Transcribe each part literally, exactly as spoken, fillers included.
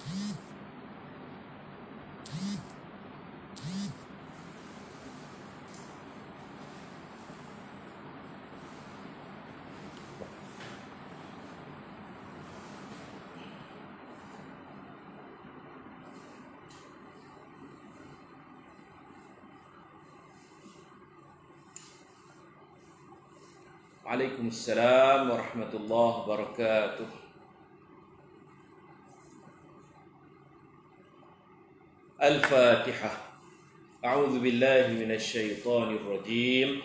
Waalaikumsalam warahmatullahi wabarakatuh. Al-Fatihah. A'udzu billahi minasy syaithanir rajim.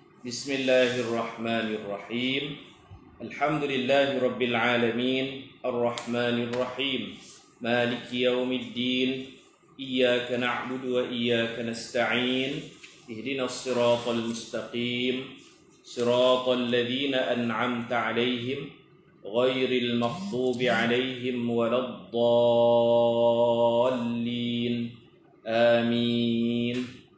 Bismillahirrahmanirrahim. Alhamdulillahi rabbil alamin, arrahmanir rahim, maliki yaumiddin. Iyyaka na'budu wa iyyaka nasta'in. Ihdinas siratal mustaqim. صراط الذين أنعمت عليهم غير المغضوب عليهم ولا الضالين آمين.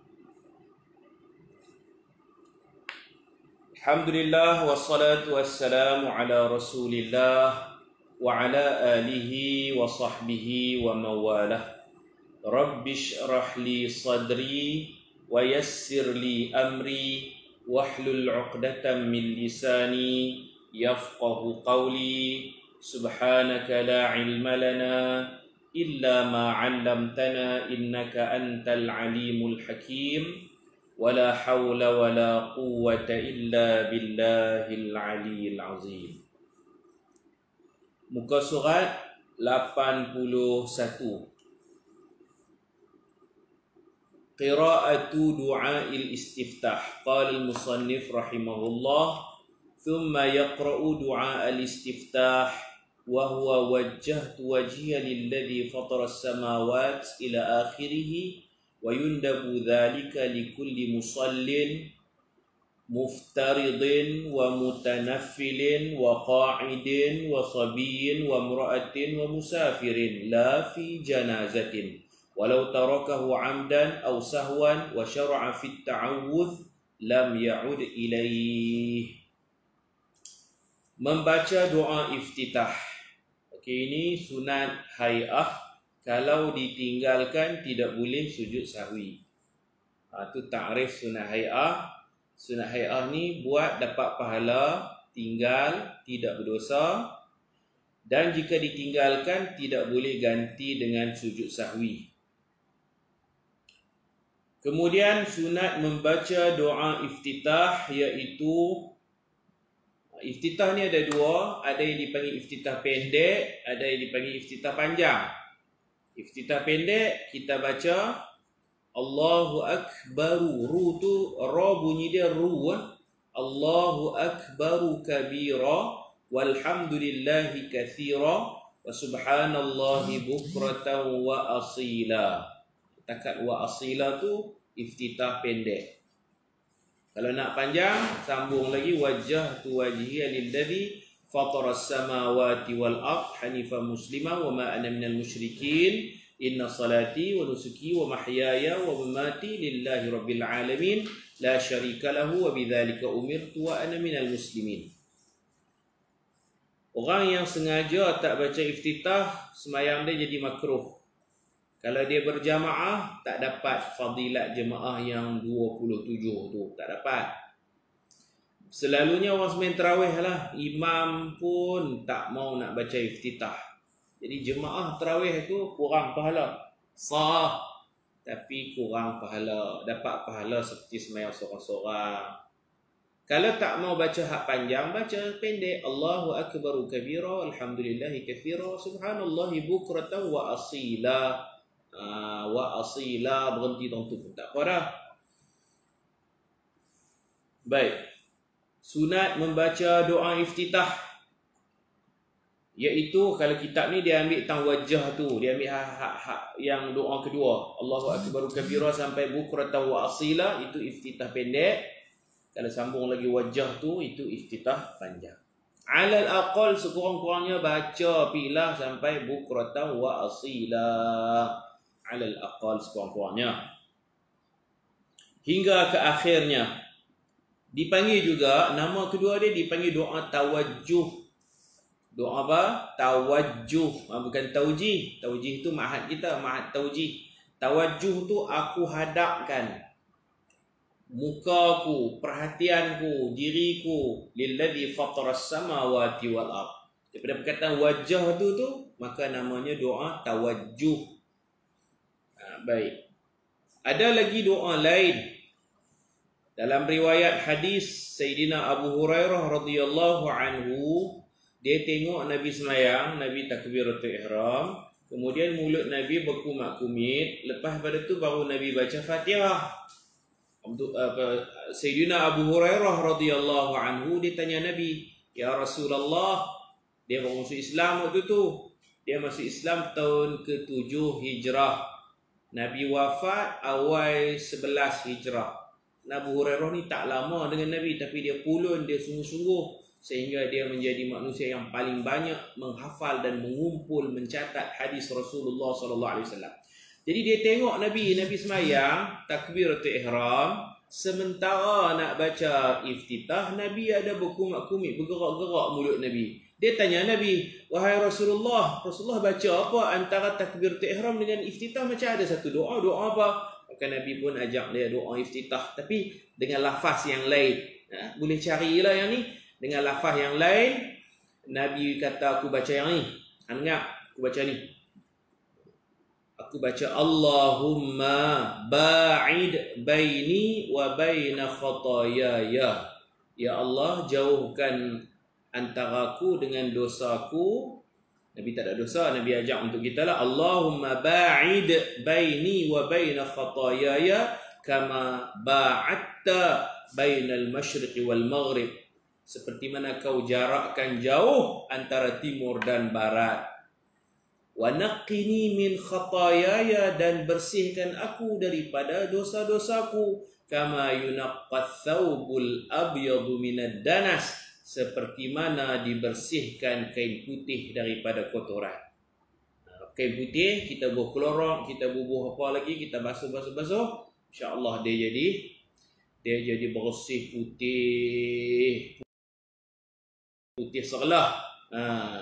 الحمد لله والصلاة والسلام على رسول الله وعلى آله وصحبه ومواله. رب اشرح لي صدري ويسر لي أمري wahlul 'uqdatam min lisani yafqahu qawli. Subhanaka la ilma lana illa ma 'allamtana innaka antal alimul hakim. Wala hawla wala quwwata illa billahil aliyyil azim. Muka surat lapan puluh satu. Qira'atu du'a'il istiftah. Qala al-musannif rahimahullah, thumma yaqra'u du'a'al istiftah wa huwa wajjahtu wajhiya lilladhi fatara as-samawati ila akhirih, wa yundabu dhalika likulli musallin muftaridin wa mutanaffilin wa qa'idin wa sabiyyin wa imra'atin wa musafirin la fi janazatin walau tarakahu 'amdan aw sahwan wa syara'a fit ta'awudz lam ya'ud ilaih. Membaca doa iftitah. Okey, ini sunat hai'ah. Kalau ditinggalkan tidak boleh sujud sahwi. Ha, tu ta'rif sunat hai'ah. Sunat hai'ah ni buat dapat pahala, tinggal tidak berdosa, dan jika ditinggalkan tidak boleh ganti dengan sujud sahwi. Kemudian sunat membaca doa iftitah, iaitu iftitah ni ada dua, ada yang dipanggil iftitah pendek, ada yang dipanggil iftitah panjang. Iftitah pendek kita baca Allahu akbaru, ru tu ra bunyi dia ru. Allahu akbaru kabira walhamdulillahi katsira wa subhanallahi bukratan wa asila. Takat wa asila tu iftitah pendek. Kalau nak panjang, sambung lagi wajjah tu wajhiya lilladzi fatara as-samawati wal ard hanifan muslima wa ma ana minal musyrikin inna salati wa nusuki wa mahyaya wa mamati lillahi rabbil alamin la syarika lahu wa bidzalika umirtu wa ana minal muslimin. Orang yang sengaja tak baca iftitah, sembahyang dia jadi makruh. Kalau dia berjamaah, tak dapat fadilat jemaah yang dua puluh tujuh tu, tak dapat. Selalunya orang sembahyang tarawih lah, imam pun tak mau nak baca iftitah. Jadi jemaah tarawih tu kurang pahala. Sah, tapi kurang pahala. Dapat pahala seperti sembahyang seorang-seorang. Kalau tak mau baca hak panjang, baca pendek. Allahu akbaru kabira, alhamdulillahi katsira, subhanallahi bukratan wa asila. Uh, wa asila, berhenti tentu pun tak apa dah. Baik. Sunat membaca doa iftitah, iaitu kalau kitab ni dia ambil tang wajah tu, dia ambil hak-hak yang doa kedua, Allahu akbaru kabira sampai bukratan wa asila, itu iftitah pendek. Kalau sambung lagi wajah tu, itu iftitah panjang. Alal aqal sekurang-kurangnya baca pilah sampai bukratan wa asila. Alal aqal sekurang-kurangnya hingga ke akhirnya. Dipanggil juga, nama kedua dia dipanggil doa tawajjuh. Doa apa? Tawajjuh. Ha, bukan taujih. Taujih itu ma'had kita, ma'had taujih. Tawajjuh tu aku hadapkan mukaku, perhatianku, diriku lilladzi fataras samawati wal ard. Daripada perkataan wajah tu tu, maka namanya doa tawajjuh. Ha, baik. Ada lagi doa lain. Dalam riwayat hadis Sayyidina Abu Hurairah radhiyallahu anhu, dia tengok Nabi semayang, Nabi takbiratul ihram, kemudian mulut Nabi berkumat-kumit, lepas pada tu baru Nabi baca Fatihah. Sayyidina Abu Hurairah radhiyallahu anhu dia tanya Nabi, "Ya Rasulullah," dia baru masuk Islam waktu tu. Dia masuk Islam tahun ketujuh Hijrah. Nabi wafat awal sebelas Hijrah. Abu Hurairah ni tak lama dengan Nabi, tapi dia pulun, dia sungguh-sungguh, sehingga dia menjadi manusia yang paling banyak menghafal dan mengumpul, mencatat hadis Rasulullah sallallahu alaihi wasallam. Jadi dia tengok Nabi, Nabi semayang takbiratul ihram, sementara nak baca iftitah, Nabi ada berkumit-kumit, bergerak-gerak mulut Nabi. Dia tanya Nabi, "Wahai Rasulullah, Rasulullah baca apa antara takbiratul ihram dengan iftitah? Macam ada satu doa, doa apa?" Maka Nabi pun ajak dia doa iftitah, tapi dengan lafaz yang lain. Ha, boleh carilah yang ni dengan lafaz yang lain. Nabi kata, "Aku baca yang ni." Dengar, aku baca ni. Aku baca Allahumma ba'id baini wa baina khataayaya. Ya Allah, jauhkan antaraku dengan dosaku. Nabi tak ada dosa, Nabi ajak untuk kita lah. Allahumma ba'id baini wa baina khataayaya kama ba'atta bainal masyriqi wal maghrib. Seperti mana kau jarakkan jauh antara timur dan barat. Wa naqqini min khataayaya, dan bersihkan aku daripada dosa-dosaku. Kama yunaqqath thawbul abyadu minad danas, seperti mana dibersihkan kain putih daripada kotoran. Kain putih kita bubuh klorok, kita bubuh apa lagi, kita basuh-basuh-basuh, insya-Allah dia jadi dia jadi bersih putih putih segelah. Ha.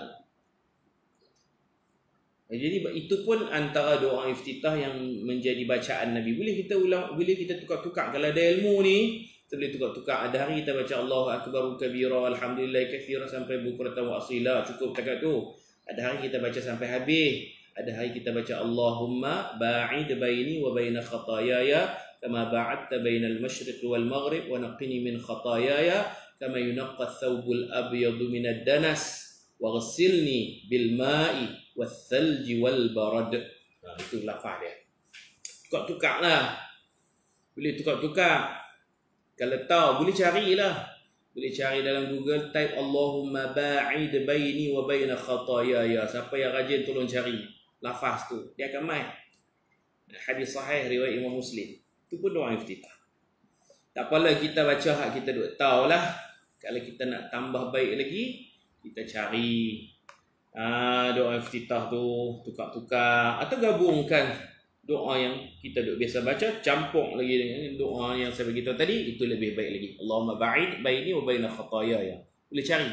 Jadi itu pun antara doa iftitah yang menjadi bacaan Nabi. Boleh kita ulang, boleh kita tukar-tukar. Kalau ada ilmu ni, kita boleh tukar-tukar. Ada hari kita baca Allahu akbar kabira, alhamdulillah katsira sampai bukratan wa asila, cukup takat tu. Ada hari kita baca sampai habis. Ada hari kita baca Allahumma ba'id baini wa baina khataayaya kama ba'adta bainal masyriqi wal maghrib wa naqqini min khataayaya kama yunaqqa thawbul abyadu minad danas wa ghsilni bil ma'i wath thalji wal barad. Nah, itu lafaz dia. Tukar-tukarlah. Boleh tukar-tukar. Kalau tahu boleh carilah. Boleh cari dalam Google, type Allahumma ba'id baini wa baina khataayaya. Siapa yang rajin tolong cari lafaz tu, dia akan mai. Hadis sahih riwayat Imam Muslim. Itu pun doa iftitah. Tak apalah kita baca hak kita duk tahulah. Kalau kita nak tambah baik lagi, kita cari aa, doa iftitah tu, tukar-tukar atau gabungkan doa yang kita duk biasa baca, campur lagi dengan doa yang saya bagi tahu tadi, itu lebih baik lagi. Allahumma ba'id baini wa baina khataayaya. Boleh cari.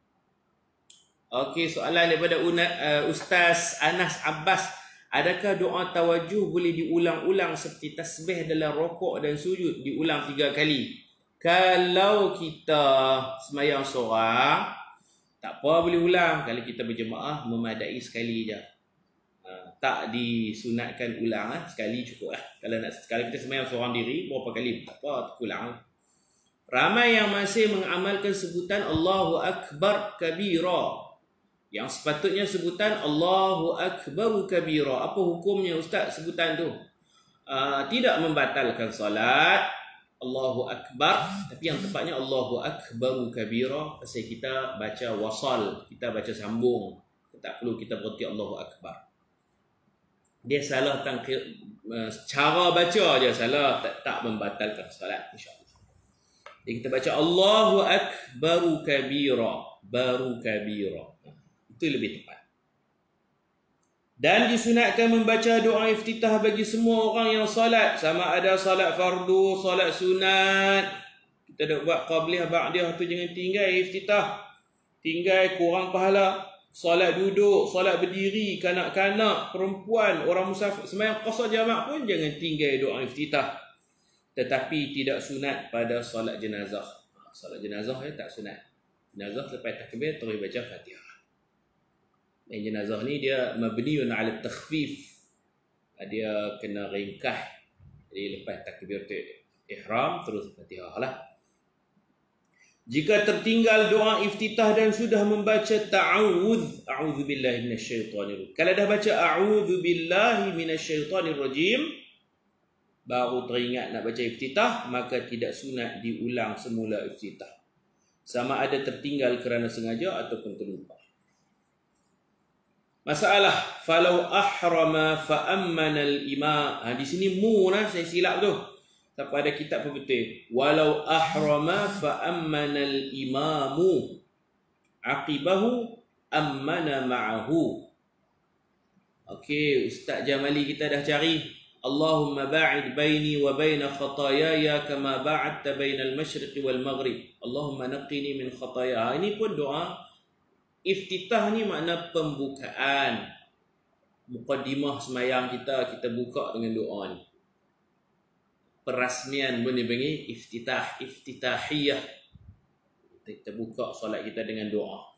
Okey, soalan daripada uh, Ustaz Anas Abbas. Adakah doa tawajjuh boleh diulang-ulang seperti tasbih dalam rokok dan sujud, diulang tiga kali? Kalau kita semayang seorang, tak apa boleh ulang. Kalau kita berjemaah, memadai sekali je. Ha, tak disunatkan ulang, ha? Sekali cukup lah. Kalau nak, kalau kita semayang seorang diri, berapa kali? Tak apa, ulang. Ramai yang masih mengamalkan sebutan Allahu Akbar kabira, yang sepatutnya sebutan Allahu Akbaru kabira. Apa hukumnya Ustaz sebutan tu? Uh, tidak membatalkan solat, Allahu Akbar, tapi yang tepatnya Allahu Akbaru kabira. Pasal kita baca wasal, kita baca sambung, tak perlu kita berhenti Allahu Akbar. Dia salah tangkir, uh, cara baca dia salah, tak, tak membatalkan solat, insya-Allah. Jadi kita baca Allahu Akbaru kabira, baru kabira. Itu lebih tepat. Dan disunatkan membaca doa iftitah bagi semua orang yang salat, sama ada salat fardu, salat sunat. Kita dah buat qabliyah ba'diyah tu, jangan tinggal iftitah. Tinggal kurang pahala. solat duduk, solat berdiri, kanak-kanak, perempuan, orang musafir, sembahyang qasar jamak pun jangan tinggal doa iftitah. Tetapi tidak sunat pada solat jenazah. Solat jenazah ya tak sunat. Jenazah lepas takbir terus baca Fatihah. Dan jenazah ni dia mabniun ala takhfif. Dia kena ringkah. Jadi lepas takbir ihram terus Fatihah lah. Jika tertinggal doa iftitah dan sudah membaca ta'awudz, a'udzubillahi minasyaitonir. Kalau dah baca a'udzubillahi minasyaitonir rajim, baru teringat nak baca iftitah, maka tidak sunat diulang semula iftitah. Sama ada tertinggal kerana sengaja ataupun terlupa. Masalah, falau ahrama fa'ammana al-imam. Ha, di sini mu lah, saya silap tu. Tak ada kitab pun betul. Walau ahrama fa'ammana al-imamu aqibahu ammana ma'ahu. Okey, Ustaz Jamali kita dah cari. Allahumma ba'id baini wa baina khatayaya kama ba'adta bainal masyriqi wal maghrib. Allahumma naqqini min khataya. Ini pun doa iftitah ni makna pembukaan. Muqaddimah semayang kita, kita buka dengan doa ni. Perasmian pun dipanggil iftitah, iftitahiyah. Kita buka solat kita dengan doa.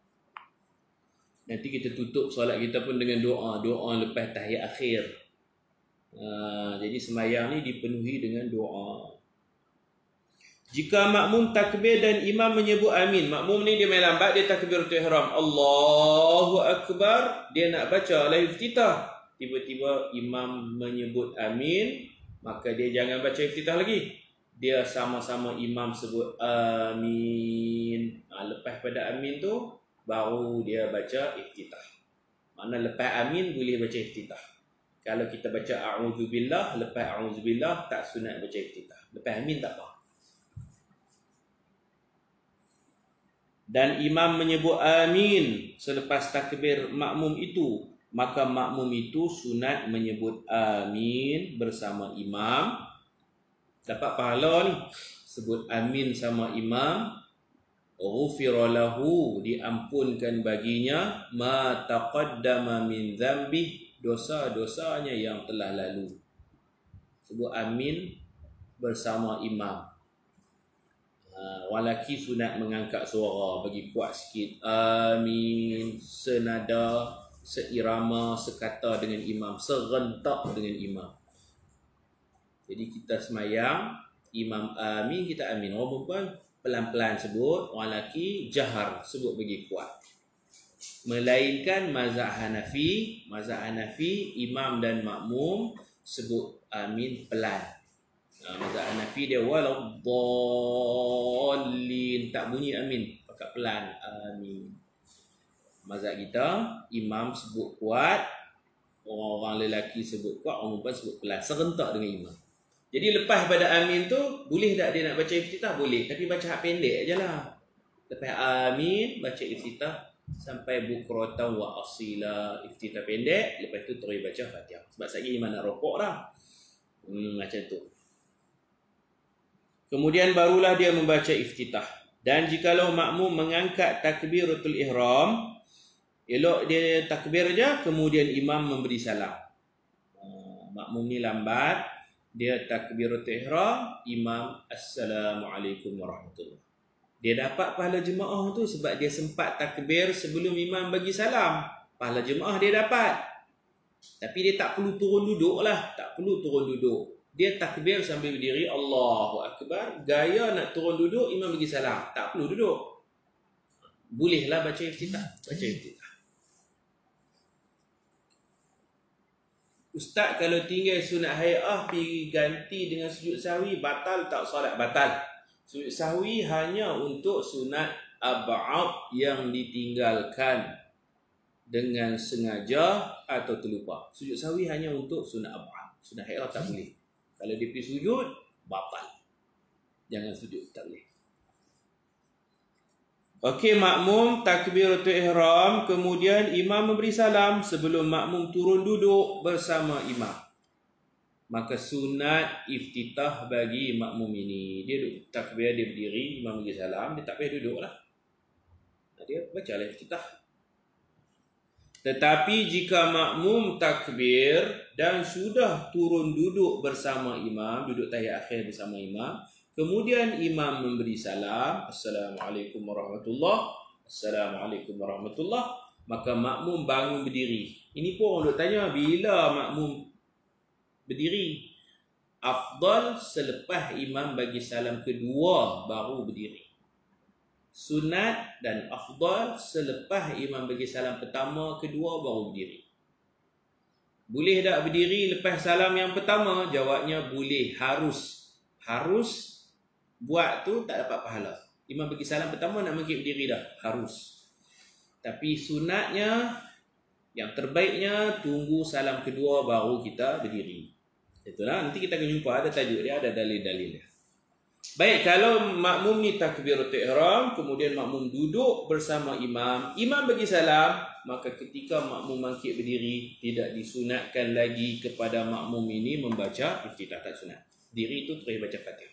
Nanti kita tutup solat kita pun dengan doa. Doa lepas tahiyat akhir. Ha, jadi semayang ni dipenuhi dengan doa. Jika makmum takbir dan imam menyebut amin. Makmum ni dia main lambat, dia takbiratul ihram. Allahu Akbar. Dia nak baca la iftitah. Tiba-tiba imam menyebut amin. Maka dia jangan baca iftitah lagi. Dia sama-sama imam sebut amin. Ha, lepas pada amin tu, baru dia baca iftitah. Mana lepas amin boleh baca iftitah. Kalau kita baca a'udzubillah, lepas a'udzubillah tak sunat baca iftitah. Lepas amin tak apa. Dan imam menyebut amin selepas takbir makmum itu, maka makmum itu sunat menyebut amin bersama imam. Dapat pahala ni. Sebut amin sama imam. Ghufira lahu, diampunkan baginya ma taqaddama min dzambih, dosa-dosanya yang telah lalu. Sebut amin bersama imam. Ha, walaki sunat mengangkat suara bagi kuat sikit. Amin, senada, seirama, sekata dengan imam, serentak dengan imam. Jadi kita semayang, imam amin, kita amin. Orang perempuan pelan-pelan sebut, orang lelaki jahar sebut bagi kuat. Melainkan mazhab Hanafi, mazhab Hanafi imam dan makmum sebut amin pelan. Ha, mazhab Hanafi dia waladdallin, tak bunyi amin, pakai pelan amin. Mazhab kita imam sebut kuat, orang-orang lelaki sebut kuat, orang perempuan sebut pelan, serentak dengan imam. Jadi lepas pada amin tu, boleh tak dia nak baca iftitah? Boleh, tapi baca hak pendek je lah. Lepas amin, baca iftitah sampai bukratan wa asila, iftitah pendek, lepas tu terus baca Fatihah. Sebab sekali imam nak rokok dah. Hmm, macam tu. Kemudian barulah dia membaca iftitah. Dan jikalau makmum mengangkat takbiratul ihram, elok dia takbir je, kemudian imam memberi salam. Makmum ni lambat, dia takbiratul ihram, imam assalamualaikum warahmatullahi. Dia dapat pahala jemaah tu sebab dia sempat takbir sebelum imam bagi salam. Pahala jemaah dia dapat. Tapi dia tak perlu turun duduk lah, tak perlu turun duduk. Dia takbir sambil berdiri, Allahu Akbar, gaya nak turun duduk, imam bagi salam, tak perlu duduk. Bolehlah baca iftitah, baca iftitah. Ustaz, kalau tinggal sunat hay'ah pergi ganti dengan sujud sahwi, batal tak solat? Batal. Sujud sahwi hanya untuk sunat ab'ad yang ditinggalkan dengan sengaja atau terlupa. Sujud sahwi hanya untuk sunat ab'ad. Sunat hay'ah tak boleh. Kalau dia pergi sujud, batal. Jangan sujud, tak boleh. Okey, makmum takbiratul ihram, kemudian imam memberi salam sebelum makmum turun duduk bersama imam. Maka sunat iftitah bagi makmum ini. Dia duduk takbir, dia berdiri, imam beri salam, dia tak payah duduk lah. Dia baca lah iftitah. Tetapi jika makmum takbir dan sudah turun duduk bersama imam, duduk tahiyat akhir bersama imam, kemudian imam memberi salam, Assalamualaikum warahmatullahi Assalamualaikum warahmatullahi, maka makmum bangun berdiri. Ini pun orang duk tanya, bila makmum berdiri? Afdal selepas imam bagi salam kedua baru berdiri. Sunat dan afdal selepas imam bagi salam pertama, kedua baru berdiri. Boleh tak berdiri lepas salam yang pertama? Jawabnya boleh, harus. Harus buat tu tak dapat pahala. Imam bagi salam pertama nak bangkit berdiri dah, harus. Tapi sunatnya, yang terbaiknya tunggu salam kedua baru kita berdiri. Itulah, nanti kita akan jumpa ada tajuk dia, ada dalil-dalil dia. Baik, kalau makmum ni takbiratul ihram, kemudian makmum duduk bersama imam, imam bagi salam, maka ketika makmum bangkit berdiri, tidak disunatkan lagi kepada makmum ini membaca iftitah, tak sunat. Diri itu terus baca Fatihah.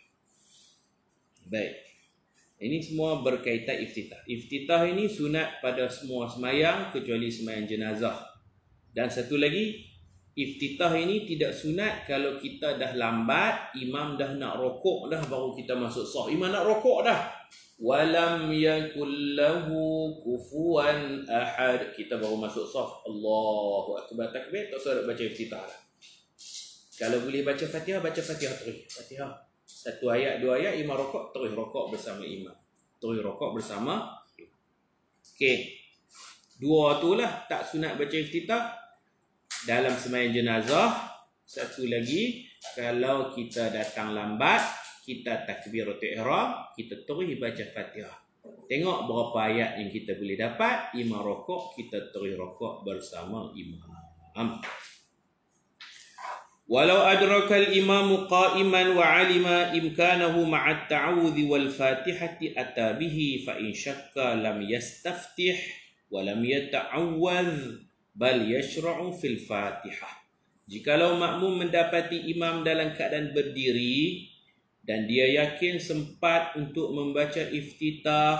Baik. Ini semua berkaitan iftitah. Iftitah ini sunat pada semua semayang kecuali semayang jenazah. Dan satu lagi, iftitah ini tidak sunat kalau kita dah lambat, imam dah nak rokok dah baru kita masuk saf. Imam nak rokok dah. Walam yakul lahu kufuwan ahad. Kita baru masuk saf. Allahu akbar takbir, tak usah baca iftitah lah. Kalau boleh baca Fatihah, baca Fatihah terus. Fatihah. Satu ayat, dua ayat, imam rokok, terus rokok bersama imam. Terus rokok bersama. Okey. Dua tu lah tak sunat baca iftitah. Dalam sembahyang jenazah. Satu lagi, kalau kita datang lambat, kita takbiratul ihram, kita terus baca Fatihah. Tengok berapa ayat yang kita boleh dapat. Imam rokok, kita terus rokok bersama imam. Walau adrakal imamu qa'iman wa 'alima imkanahu ma'a at-ta'awudhi wal fatihati ata bihi fa in syakka lam yastaftih wa lam yata'awwadh bal yashra'u fil Fatihah. Jikalau makmum mendapati imam dalam keadaan berdiri dan dia yakin sempat untuk membaca iftitah,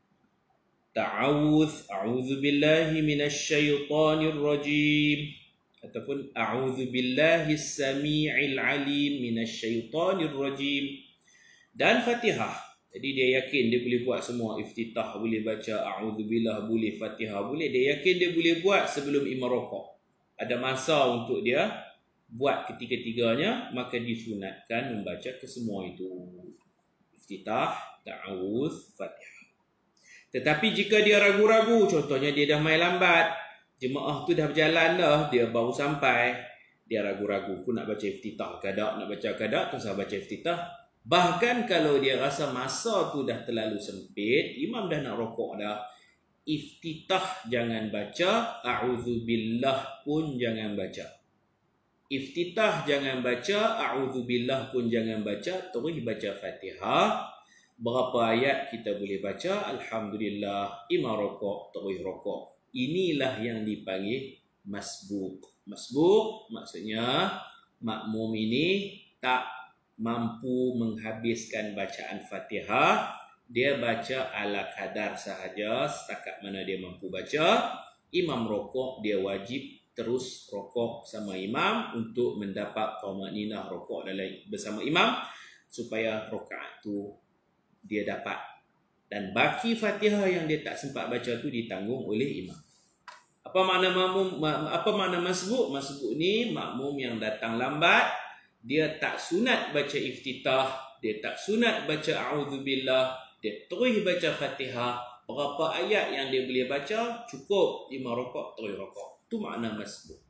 ta'awudz, a'udzu billahi minasyaitonir rajim, ataupun a'udzu billahi as-sami'il 'alim minasyaitonir rajim, dan Fatihah. Jadi dia yakin dia boleh buat semua, iftitah boleh baca, a'udzubillah boleh, Fatihah boleh. Dia yakin dia boleh buat sebelum imam rokok. Ada masa untuk dia buat ketiga-tiganya, maka disunatkan membaca kesemua itu. Iftitah, ta'awudz, Fatihah. Tetapi jika dia ragu-ragu, contohnya dia dah main lambat, jemaah tu dah berjalan dah, dia baru sampai, dia ragu-ragu, aku nak baca iftitah ke tak, nak baca ke tak, terus baca iftitah. Bahkan kalau dia rasa masa tu dah terlalu sempit, imam dah nak rokok dah, iftitah jangan baca, a'udzubillah pun jangan baca. Iftitah jangan baca, a'udzubillah pun jangan baca, terus baca Fatihah. Berapa ayat kita boleh baca? Alhamdulillah, imam rokok, terus rokok. Inilah yang dipanggil masbuk. Masbuk maksudnya makmum ini tak mampu menghabiskan bacaan Fatihah, dia baca ala kadar sahaja, setakat mana dia mampu baca. Imam rokok, dia wajib terus rokok sama imam untuk mendapat tumaninah rokok dalam bersama imam, supaya rakaat tu dia dapat. Dan baki Fatihah yang dia tak sempat baca tu ditanggung oleh imam. Apa makna makmum? Apa makna masbuk? Masbuk ni makmum yang datang lambat, dia tak sunat baca iftitah, dia tak sunat baca a'udzubillah, dia terus baca Fatihah. Berapa ayat yang dia boleh baca, cukup imam rokok, terus rokok. Itu makna masbuk.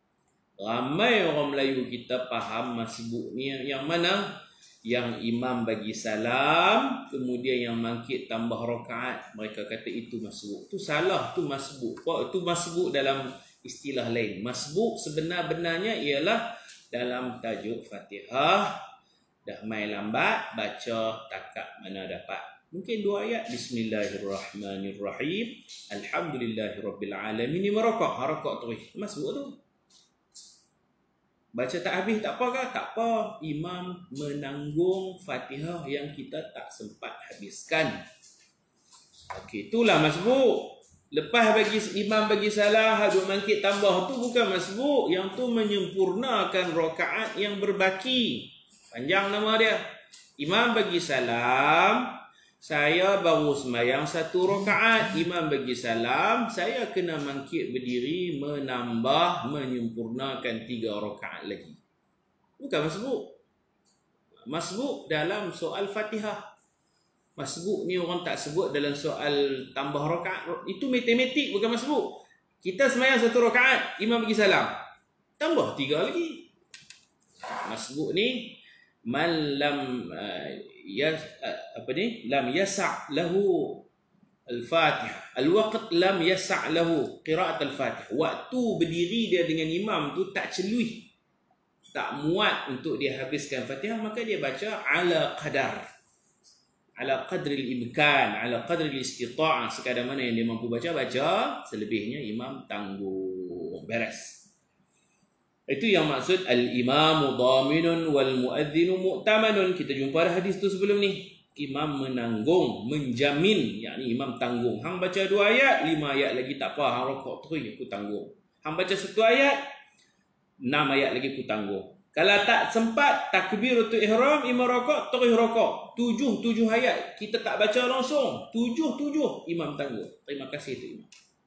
Ramai orang Melayu kita faham masbuk ni yang mana? Yang imam bagi salam, kemudian yang bangkit tambah rakaat, mereka kata itu masbuk. Itu salah, itu masbuk. Itu masbuk dalam istilah lain. Masbuk sebenar-benarnya ialah dalam tajuk Fatihah, dah main lambat, baca takat mana dapat. Mungkin dua ayat, Bismillahirrahmanirrahim, Alhamdulillahirrabbilalamin, ini merokok, harokok terus. Masbuk tu. Baca tak habis tak apa ke? Tak apa. Imam menanggung Fatihah yang kita tak sempat habiskan. Okey, itulah masbuk. Lepas bagi imam bagi salah, duk bangkit tambah tu bukan masbuk, yang tu menyempurnakan rakaat yang berbaki. Panjang nama dia. Imam bagi salam, saya baru sembahyang satu rakaat. Imam bagi salam, saya kena bangkit berdiri menambah menyempurnakan tiga rakaat lagi. Bukan masbuk. Masbuk dalam soal Fatihah. Masbuk ni orang tak sebut dalam soal tambah rakaat. Itu matematik, bukan masbuk. Kita sembahyang satu rakaat, imam bagi salam, tambah tiga lagi. Masbuk ni man lam uh, ya uh, apa ni lam yasa' lahu al-Fatihah, al-waqt lam yasa' lahu qira'at al-Fatihah. Waktu berdiri dia dengan imam tu tak celui, tak muat untuk dia habiskan Fatihah, maka dia baca ala qadar, ala qadri al-imkan, ala qadri al-istita'ah, sekadar mana yang dia mampu baca, baca. Selebihnya imam tanggung, beres. Itu yang maksud al-imamu dhaminun wal muadzinu mu'tamanun. Kita jumpa dah hadis tu sebelum ni. Imam menanggung, menjamin, yakni imam tanggung. Hang baca dua ayat, lima ayat lagi tak apa, hang rokok terus aku tanggung. Hang baca satu ayat, enam ayat lagi aku tanggung. Kalau tak sempat takbiratul ihram, imam rokok terus rokok. Tujuh tujuh ayat kita tak baca langsung, tujuh tujuh imam tanggung. Terima kasih tu imam.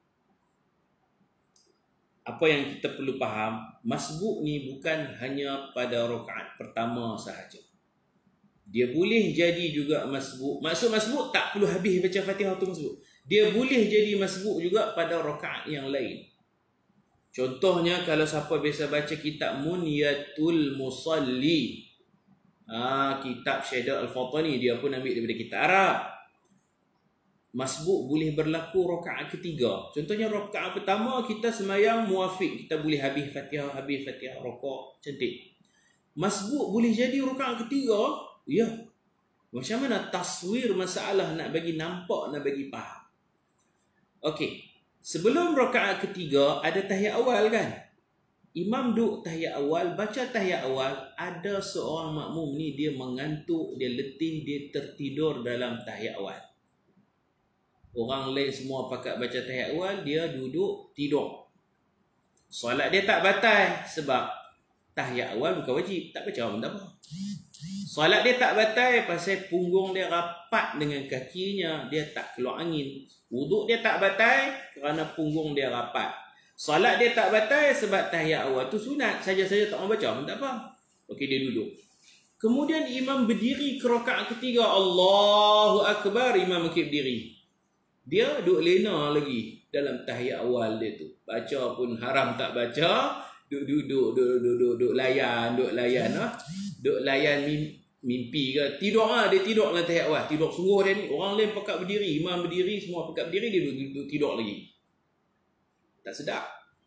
Apa yang kita perlu faham, masbuk ni bukan hanya pada rakaat pertama sahaja. Dia boleh jadi juga masbuk. Maksud masbuk tak perlu habis baca Fatihah tu masbuk. Dia boleh jadi masbuk juga pada rakaat yang lain. Contohnya kalau siapa biasa baca kitab Munyatul Musalli, ah, kitab Syahid Al-Fatani, dia pun ambil daripada kitab Arab. Masbuk boleh berlaku rakaat ketiga. Contohnya rakaat pertama kita sembahyang muafiq, kita boleh habis Fatihah, habis Fatihah, rokok, cantik. Masbuk boleh jadi rakaat ketiga, ya. Macam mana taswir masalah nak bagi nampak, nak bagi faham. Okey, sebelum rakaat ketiga ada tahiyat awal kan? Imam duduk tahiyat awal, baca tahiyat awal, ada seorang makmum ni dia mengantuk, dia letih, dia tertidur dalam tahiyat awal. Orang lain semua pakat baca tahiyat awal, dia duduk tidur. Solat dia tak batal sebab tahiyat awal bukan wajib, tak baca pun tak apa. Solat dia tak batal pasal punggung dia rapat dengan kakinya, dia tak keluar angin. Wuduk dia tak batal kerana punggung dia rapat. Solat dia tak batal sebab tahiyat awal tu sunat, saja-saja tak mau baca pun tak apa. Okey, dia duduk. Kemudian imam berdiri ke rakaat ketiga, Allahu Akbar, imam bangkit berdiri. Dia duduk lena lagi dalam tahiyat awal dia tu. Baca pun haram tak baca, duduk-duduk, duduk-duduk, duduk layan, duduk layan ah. Duduk layan mimpi ke, tidur ah, dia tidur dalam tahiyat awal. Tidur sungguh dia ni. Orang lain pakat berdiri, imam berdiri, semua pakat berdiri, dia duduk, duduk tidur lagi. Tak sedap.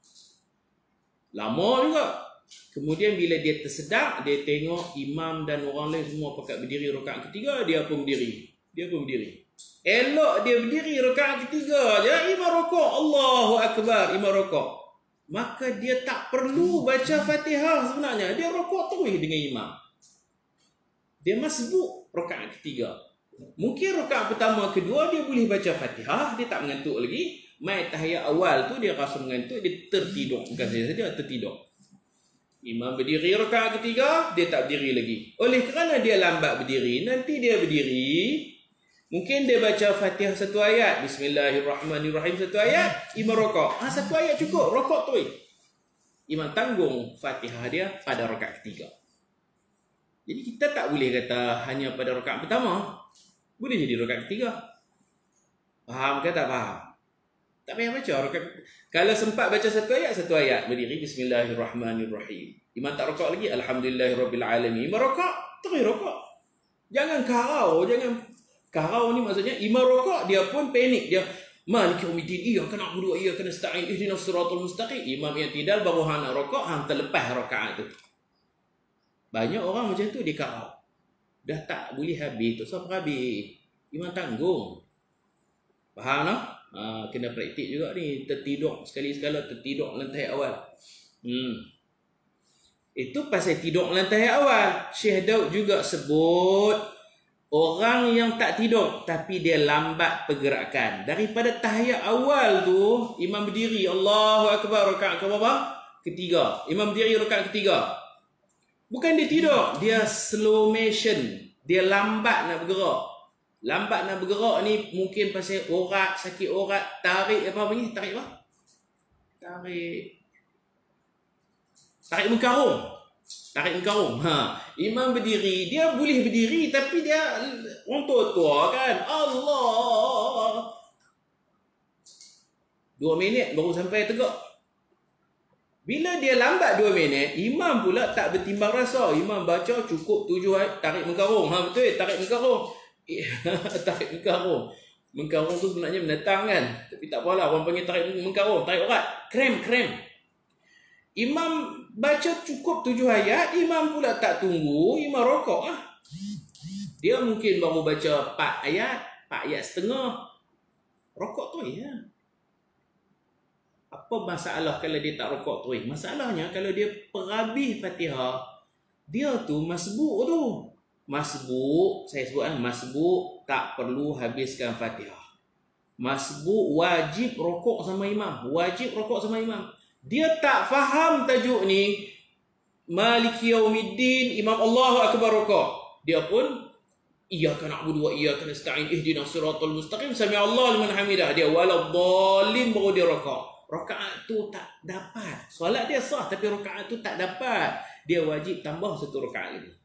Lama juga. Kemudian bila dia tersedak, dia tengok imam dan orang lain semua pakat berdiri rakaat ketiga, dia pun berdiri. Dia pun berdiri. Elok dia berdiri rakaat ketiga je, imam rokok, Allahu Akbar, imam rokok. Maka dia tak perlu baca Fatihah sebenarnya, dia rokok terus dengan imam. Dia masbuk rakaat ketiga. Mungkin rakaat pertama, kedua dia boleh baca Fatihah, dia tak mengantuk lagi. Mai tahiyat awal tu dia rasa mengantuk, dia tertidur. Bukan saja dia tertidur. Imam berdiri rakaat ketiga, dia tak berdiri lagi. Oleh kerana dia lambat berdiri, nanti dia berdiri, mungkin dia baca Fatihah satu ayat, Bismillahirrahmanirrahim satu ayat, imam rokok. Ah, satu ayat cukup, rokok tu. Imam tanggung Fatihah dia pada rakaat ketiga. Jadi kita tak boleh kata hanya pada rakaat pertama. Boleh jadi rakaat ketiga. Faham ke tak faham? Tak payah baca rakaat. Kalau sempat baca satu ayat, satu ayat, berdiri Bismillahirrahmanirrahim. Imam tak rokok lagi, Alhamdulillahirrabbilalamin. Imam rokok, terus rokok. Jangan karau, jangan karau ni maksudnya imam rokok dia pun panik, dia Maliki yaumiddin, iyyaka na'budu wa iyyaka nasta'in ihdinas siratal mustaqim. Imam yang tidak baru hang nak rokok, hang terlepas rakaat tu. Banyak orang macam tu, dia karau. Dah tak boleh habis, tak siapa habis. Imam tanggung. Faham tak? Ha, kena praktik juga ni, tertidur sekali-sekala, tertidur dalam tahiyat awal. Hmm. Itu pasal tidur dalam tahiyat awal. Syekh Daud juga sebut Orang yang tak tidur tapi dia lambat pergerakan. Daripada tahiyat awal tu, imam berdiri, Allahu Akbar, rakaat ke berapa? Ketiga. Imam berdiri rakaat ketiga. Bukan dia tidur, dia slow motion. Dia lambat nak bergerak. Lambat nak bergerak ni mungkin pasal orat, sakit orat, tarik apa ni? Tarik apa? Tarik Tarik mengkarung. Tarik mengkarung. Ha. Imam berdiri, dia boleh berdiri tapi dia orang tua-tua kan. Allah. Dua minit baru sampai tegak. Bila dia lambat dua minit, imam pula tak bertimbang rasa. Imam baca cukup tujuh ayat, tarik mengkarung. Ha, betul, tarik mengkarung. Tarik mengkarung. Mengkarung tu sebenarnya menetang kan. Tapi tak apalah, orang panggil tarik mengkarung. Tarik orat. Krem, krem. Imam baca cukup tujuh ayat, imam pula tak tunggu, imam rokok lah. Dia mungkin baru baca empat ayat, empat ayat setengah. Rokok tu ya. Apa masalah kalau dia tak rokok tu? Masalahnya kalau dia perhabis Fatihah, dia tu masbuk tu. Masbuk, saya sebut kan, masbuk tak perlu habiskan Fatihah. Masbuk wajib rokok sama imam, wajib rokok sama imam. Dia tak faham tajuk ni, Maliki Yaumiddin, Imam Allahu Akbar rokok. Dia pun iyyaka na'budu wa iyyaka nasta'in ihdinas siratal mustaqim sami Allahu liman hamidah. Dia waladhdallin baru dia rokok. Rakaat tu tak dapat. Solat dia sah tapi rakaat tu tak dapat. Dia wajib tambah satu rakaat lagi.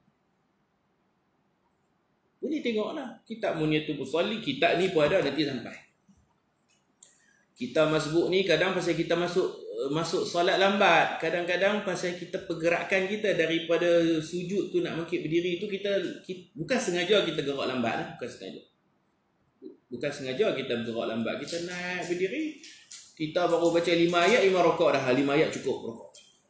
Ini tengoklah. Kitab Munyatul Musalli, kitab ni pun ada nanti sampai. Kita masbuk ni kadang pasal kita masuk masuk solat lambat, kadang-kadang pasal kita pergerakan kita daripada sujud tu nak bangkit berdiri tu kita, kita bukan sengaja kita gerak lambat lah, bukan sengaja. Bukan sengaja kita bergerak lambat, kita naik berdiri, kita baru baca lima ayat, lima rokok dah, lima ayat cukup rokok.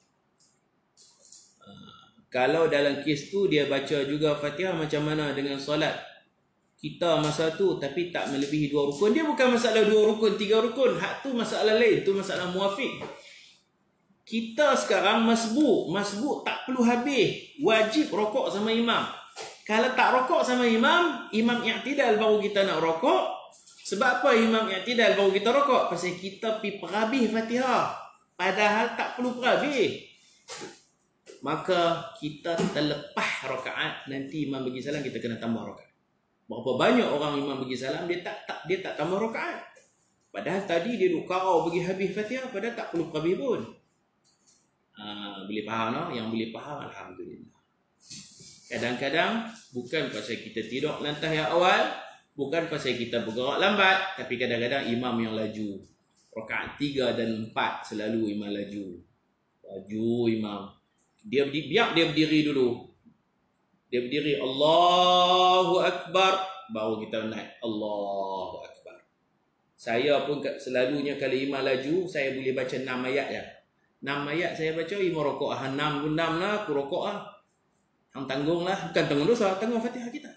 Ha, kalau dalam kes tu dia baca juga Fatihah macam mana dengan solat kita masa tu tapi tak melebihi dua rukun, dia bukan masalah dua rukun, tiga rukun, hak tu masalah lain, tu masalah muafiq. Kita sekarang masbuk, masbuk tak perlu habis, wajib rokok sama imam. Kalau tak rokok sama imam, imam i'tidal baru kita nak rokok. Sebab apa imam i'tidal baru kita rokok? Pasal kita pi perhabis Fatihah, padahal tak perlu perhabis. Maka kita terlepas rakaat, nanti imam bagi salam kita kena tambah rakaat. Berapa banyak orang imam bagi salam dia tak tak dia tak tambah rakaat. Padahal tadi dia duk karau bagi habis Fatihah, padahal tak perlu habis pun. Ha, boleh faham no? Yang boleh faham alhamdulillah. Kadang-kadang bukan pasal kita tidur dalam tahiyat awal, bukan pasal kita bergerak lambat, tapi kadang-kadang imam yang laju. Rakaat tiga dan empat selalu imam laju. Laju imam. Dia biar dia berdiri dulu. Dia berdiri, Allahu Akbar, baru kita naik, Allahu Akbar. Saya pun selalunya kalau imam laju, saya boleh baca enam ayat ya. enam ayat saya baca, imam rokok. Ha, enam pun enam lah, aku rokok lah. Hang tanggung lah, bukan tanggung dosa, tanggung Fatihah kita.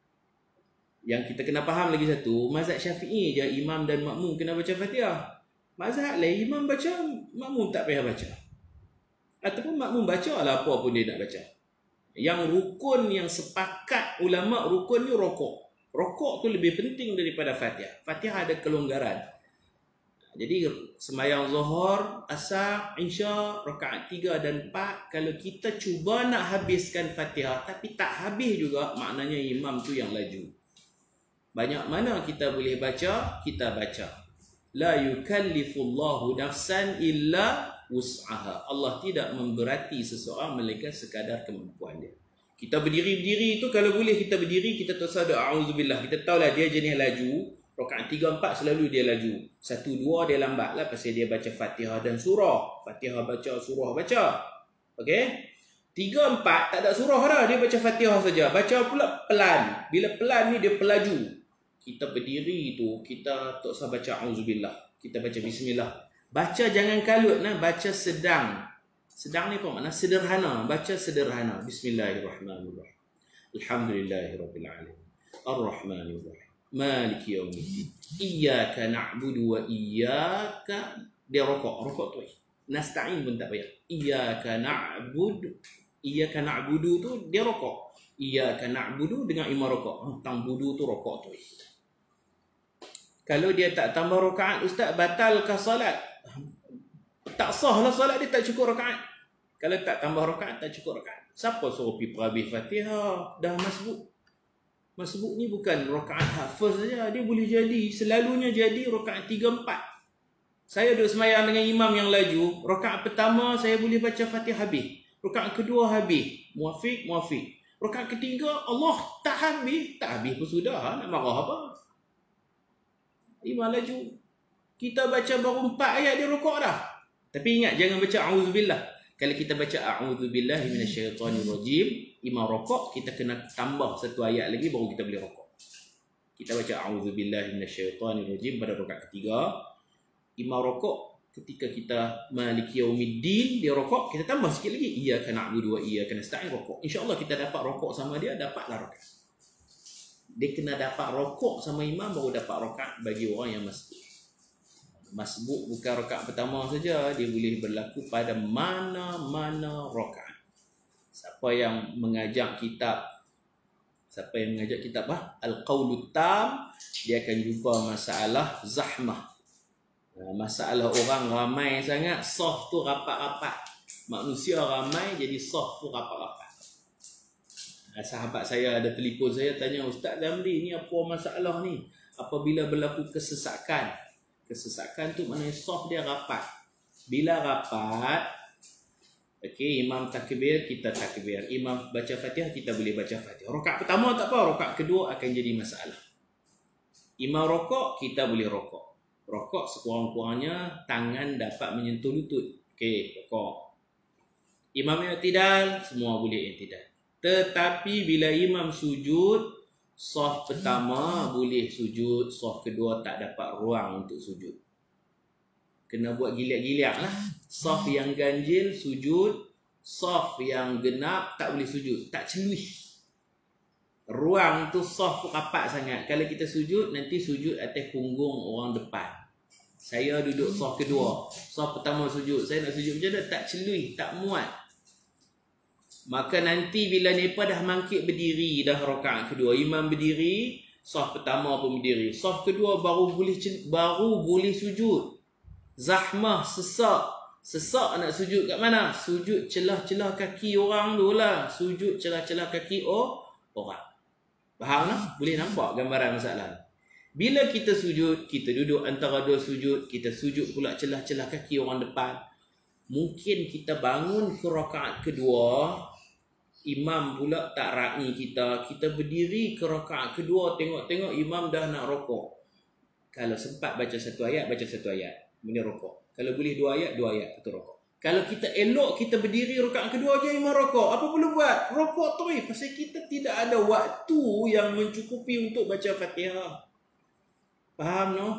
Yang kita kena faham lagi satu, mazhab Syafi'i je imam dan makmum kena baca Fatihah. Mazhab lain, imam baca, makmum tak payah baca. Ataupun makmum baca lah apa pun dia nak baca. Yang rukun yang sepakat ulama, rukun ni rokok. Rokok tu lebih penting daripada Fatihah. Fatihah ada kelonggaran. Jadi sembahyang Zuhur, Asar, Isya, rakaat tiga dan empat, kalau kita cuba nak habiskan Fatihah tapi tak habis juga, maknanya imam tu yang laju. Banyak mana kita boleh baca, kita baca. La yukallifullahu nafsan illa wus'aha. Allah tidak memberati seseorang melainkan sekadar kemampuan dia. Kita berdiri-berdiri tu kalau boleh kita berdiri, kita tersadar a'udzubillah. Kita tahulah dia jenis laju. Rakaat tiga empat selalu dia laju. Satu dua dia lambat lah pasal dia baca Fatihah dan surah. Fatihah baca, surah baca. Okey? Tiga empat tak ada surah dah, dia baca Fatihah saja. Baca pula pelan. Bila pelan ni dia pelaju. Kita berdiri tu, kita tak usah baca a'udzubillah. Kita baca bismillah. Baca jangan kalut nah, baca sedang. Sedang ni apa makna? Sederhana. Baca sederhana. Bismillahirrahmanirrahim. Alhamdulillahirabbil alamin. Arrahmanirrahim. Maliki Yaumiddin. Iyyaka na'budu wa iyyaka, dia rokok, rokok tu. Nasta'in pun tak payah. Iyyaka na'budu Iyyaka na'budu tu dia rokok. Iyyaka na'budu dengan imam rokok. Tang budu tu rokok tu. Kalau dia tak tambah rakaat, ustaz, batalkah solat? Tak sah lah solat dia, tak cukup rakaat. Kalau tak tambah rakaat, tak cukup rakaat. Siapa suruh pergi perhabis Fatihah? Dah masbuk. Masbuk ni bukan rakaat hafiz saja. Dia boleh jadi, selalunya jadi rakaat tiga empat. Saya duduk semayang dengan imam yang laju. Rakaat pertama saya boleh baca Fatihah habis. Rakaat kedua habis. Muafiq, muafiq. Rakaat ketiga, Allah tak habis. Tak habis pun sudah. Nak marah apa? Imam laju. Kita baca baru empat ayat dia rukuk dah. Tapi ingat, jangan baca a'udzubillah. Kalau kita baca a'udzubillahi minasyaitonirrajim, imam rukuk, kita kena tambah satu ayat lagi baru kita boleh rukuk. Kita baca a'udzubillahi minasyaitonirrajim pada rakaat ketiga. Imam rukuk, ketika kita maliki yaumiddin, dia rukuk, kita tambah sikit lagi. Iyyaka na'budu wa iyyaka nasta'in, rukuk. InsyaAllah kita dapat rukuk sama dia, dapatlah rakaat. Dia kena dapat rukuk sama imam baru dapat rakaat bagi orang yang masbuk. Masbuk bukan rakaat pertama saja, dia boleh berlaku pada mana-mana rakaat. Siapa yang mengajak kitab, siapa yang mengajak kitab apa? Al-Qawlut Tam, dia akan jumpa masalah zahmah. Masalah orang ramai sangat, saf tu rapat-rapat. Manusia ramai jadi saf tu rapat-rapat. Sahabat saya ada telefon saya tanya, Ustaz Zamri, ni apa masalah ni? Apabila berlaku kesesakan. Kesesakan tu maknanya saf dia rapat. Bila rapat, okey, imam takbir, kita takbir. Imam baca Fatihah, kita boleh baca Fatihah. Rakaat pertama tak apa, rakaat kedua akan jadi masalah. Imam rokok, kita boleh rokok. Rokok sekurang-kurangnya tangan dapat menyentuh lutut. Okey, rokok. Imam i'tidal, semua boleh i'tidal. Tetapi bila imam sujud, saf pertama boleh sujud, saf kedua tak dapat ruang untuk sujud. Kena buat giliat-giliat lah. Saf yang ganjil sujud, saf yang genap tak boleh sujud, tak celui. Ruang tu saf rapat sangat. Kalau kita sujud, nanti sujud atas punggung orang depan. Saya duduk saf kedua, saf pertama sujud, saya nak sujud macam mana? Tak celui, tak muat. Maka nanti bila mereka dah mangkit berdiri, dah rakaat kedua, imam berdiri, saf pertama pun berdiri, saf kedua baru boleh baru boleh sujud. Zahmah, sesak. Sesak nak sujud kat mana? Sujud celah-celah kaki orang tu lah. Sujud celah-celah kaki oh, orang. Faham tak? Boleh nampak gambaran masalah. Bila kita sujud, kita duduk antara dua sujud, kita sujud pula celah-celah kaki orang depan. Mungkin kita bangun ke rakaat kedua, imam pula tak ra'i kita. Kita berdiri ke rakaat kedua, tengok-tengok imam dah nak rokok. Kalau sempat baca satu ayat, baca satu ayat. Boleh rokok. Kalau boleh dua ayat, dua ayat. Itu rokok. Kalau kita elok, kita berdiri rakaat kedua je imam rokok. Apa perlu buat? Rokok terus. Pasal kita tidak ada waktu yang mencukupi untuk baca Fatihah. Faham no?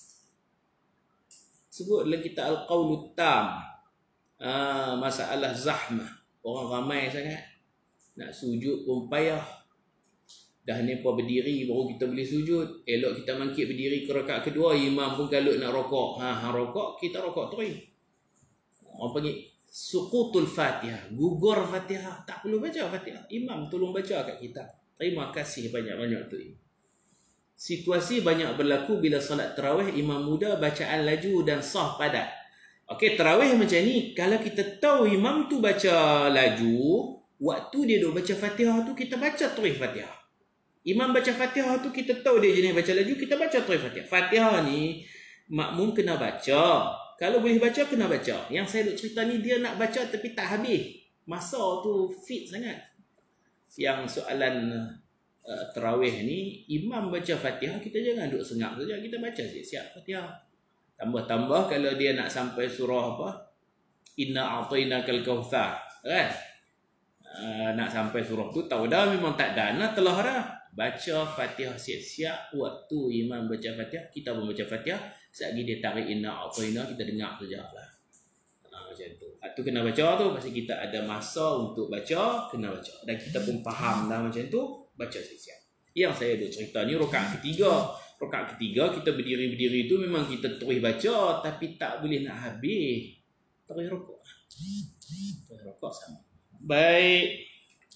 Sebutlah kita Al-Qawlut Tam. Ah, masalah zahmah. Orang ramai sangat. Nak sujud pun payah. Dah mereka berdiri baru kita boleh sujud. Elok kita mangkit berdiri ke rakaat kedua, imam pun kalut nak rokok. Ha, ha rokok, kita rokok terus. Orang panggil suqutul Fatihah, gugur Fatihah. Tak perlu baca Fatihah. Imam tolong baca kat kita. Terima kasih banyak-banyak tu. Situasi banyak berlaku bila solat tarawih, imam muda bacaan laju dan sah padat. Okey, tarawih macam ni. Kalau kita tahu imam tu baca laju, waktu dia duk baca Fatihah tu, kita baca terus Fatihah. Imam baca Fatihah tu, kita tahu dia jenis baca laju, kita baca terus Fatihah. Fatihah ni makmum kena baca. Kalau boleh baca, kena baca. Yang saya duk cerita ni, dia nak baca tapi tak habis. Masa tu fit sangat. Yang soalan uh, tarawih ni, imam baca Fatihah, kita jangan duk sengap saja. Kita baca siap-siap Fatihah. Tambah-tambah kalau dia nak sampai surah apa? Inna a'tainakal kautsar. Kan? Uh, nak sampai surah tu, tahu dah memang tak ada. Nah, telah dah. Baca Fatihah siap-siap. Waktu imam baca Fatihah, kita pun baca Fatihah. Sekali dia tarik inna a'taina, kita dengar sajalah. Ha, macam tu. Itu kena baca tu. Pasal kita ada masa untuk baca, kena baca. Dan kita pun faham dah macam tu, baca siap-siap. Yang saya ada cerita ni rakaat ketiga. Rakaat ketiga kita berdiri-berdiri tu memang kita terus baca, tapi tak boleh nak habis. Terus rukuk. Terus rukuk sama. Baik.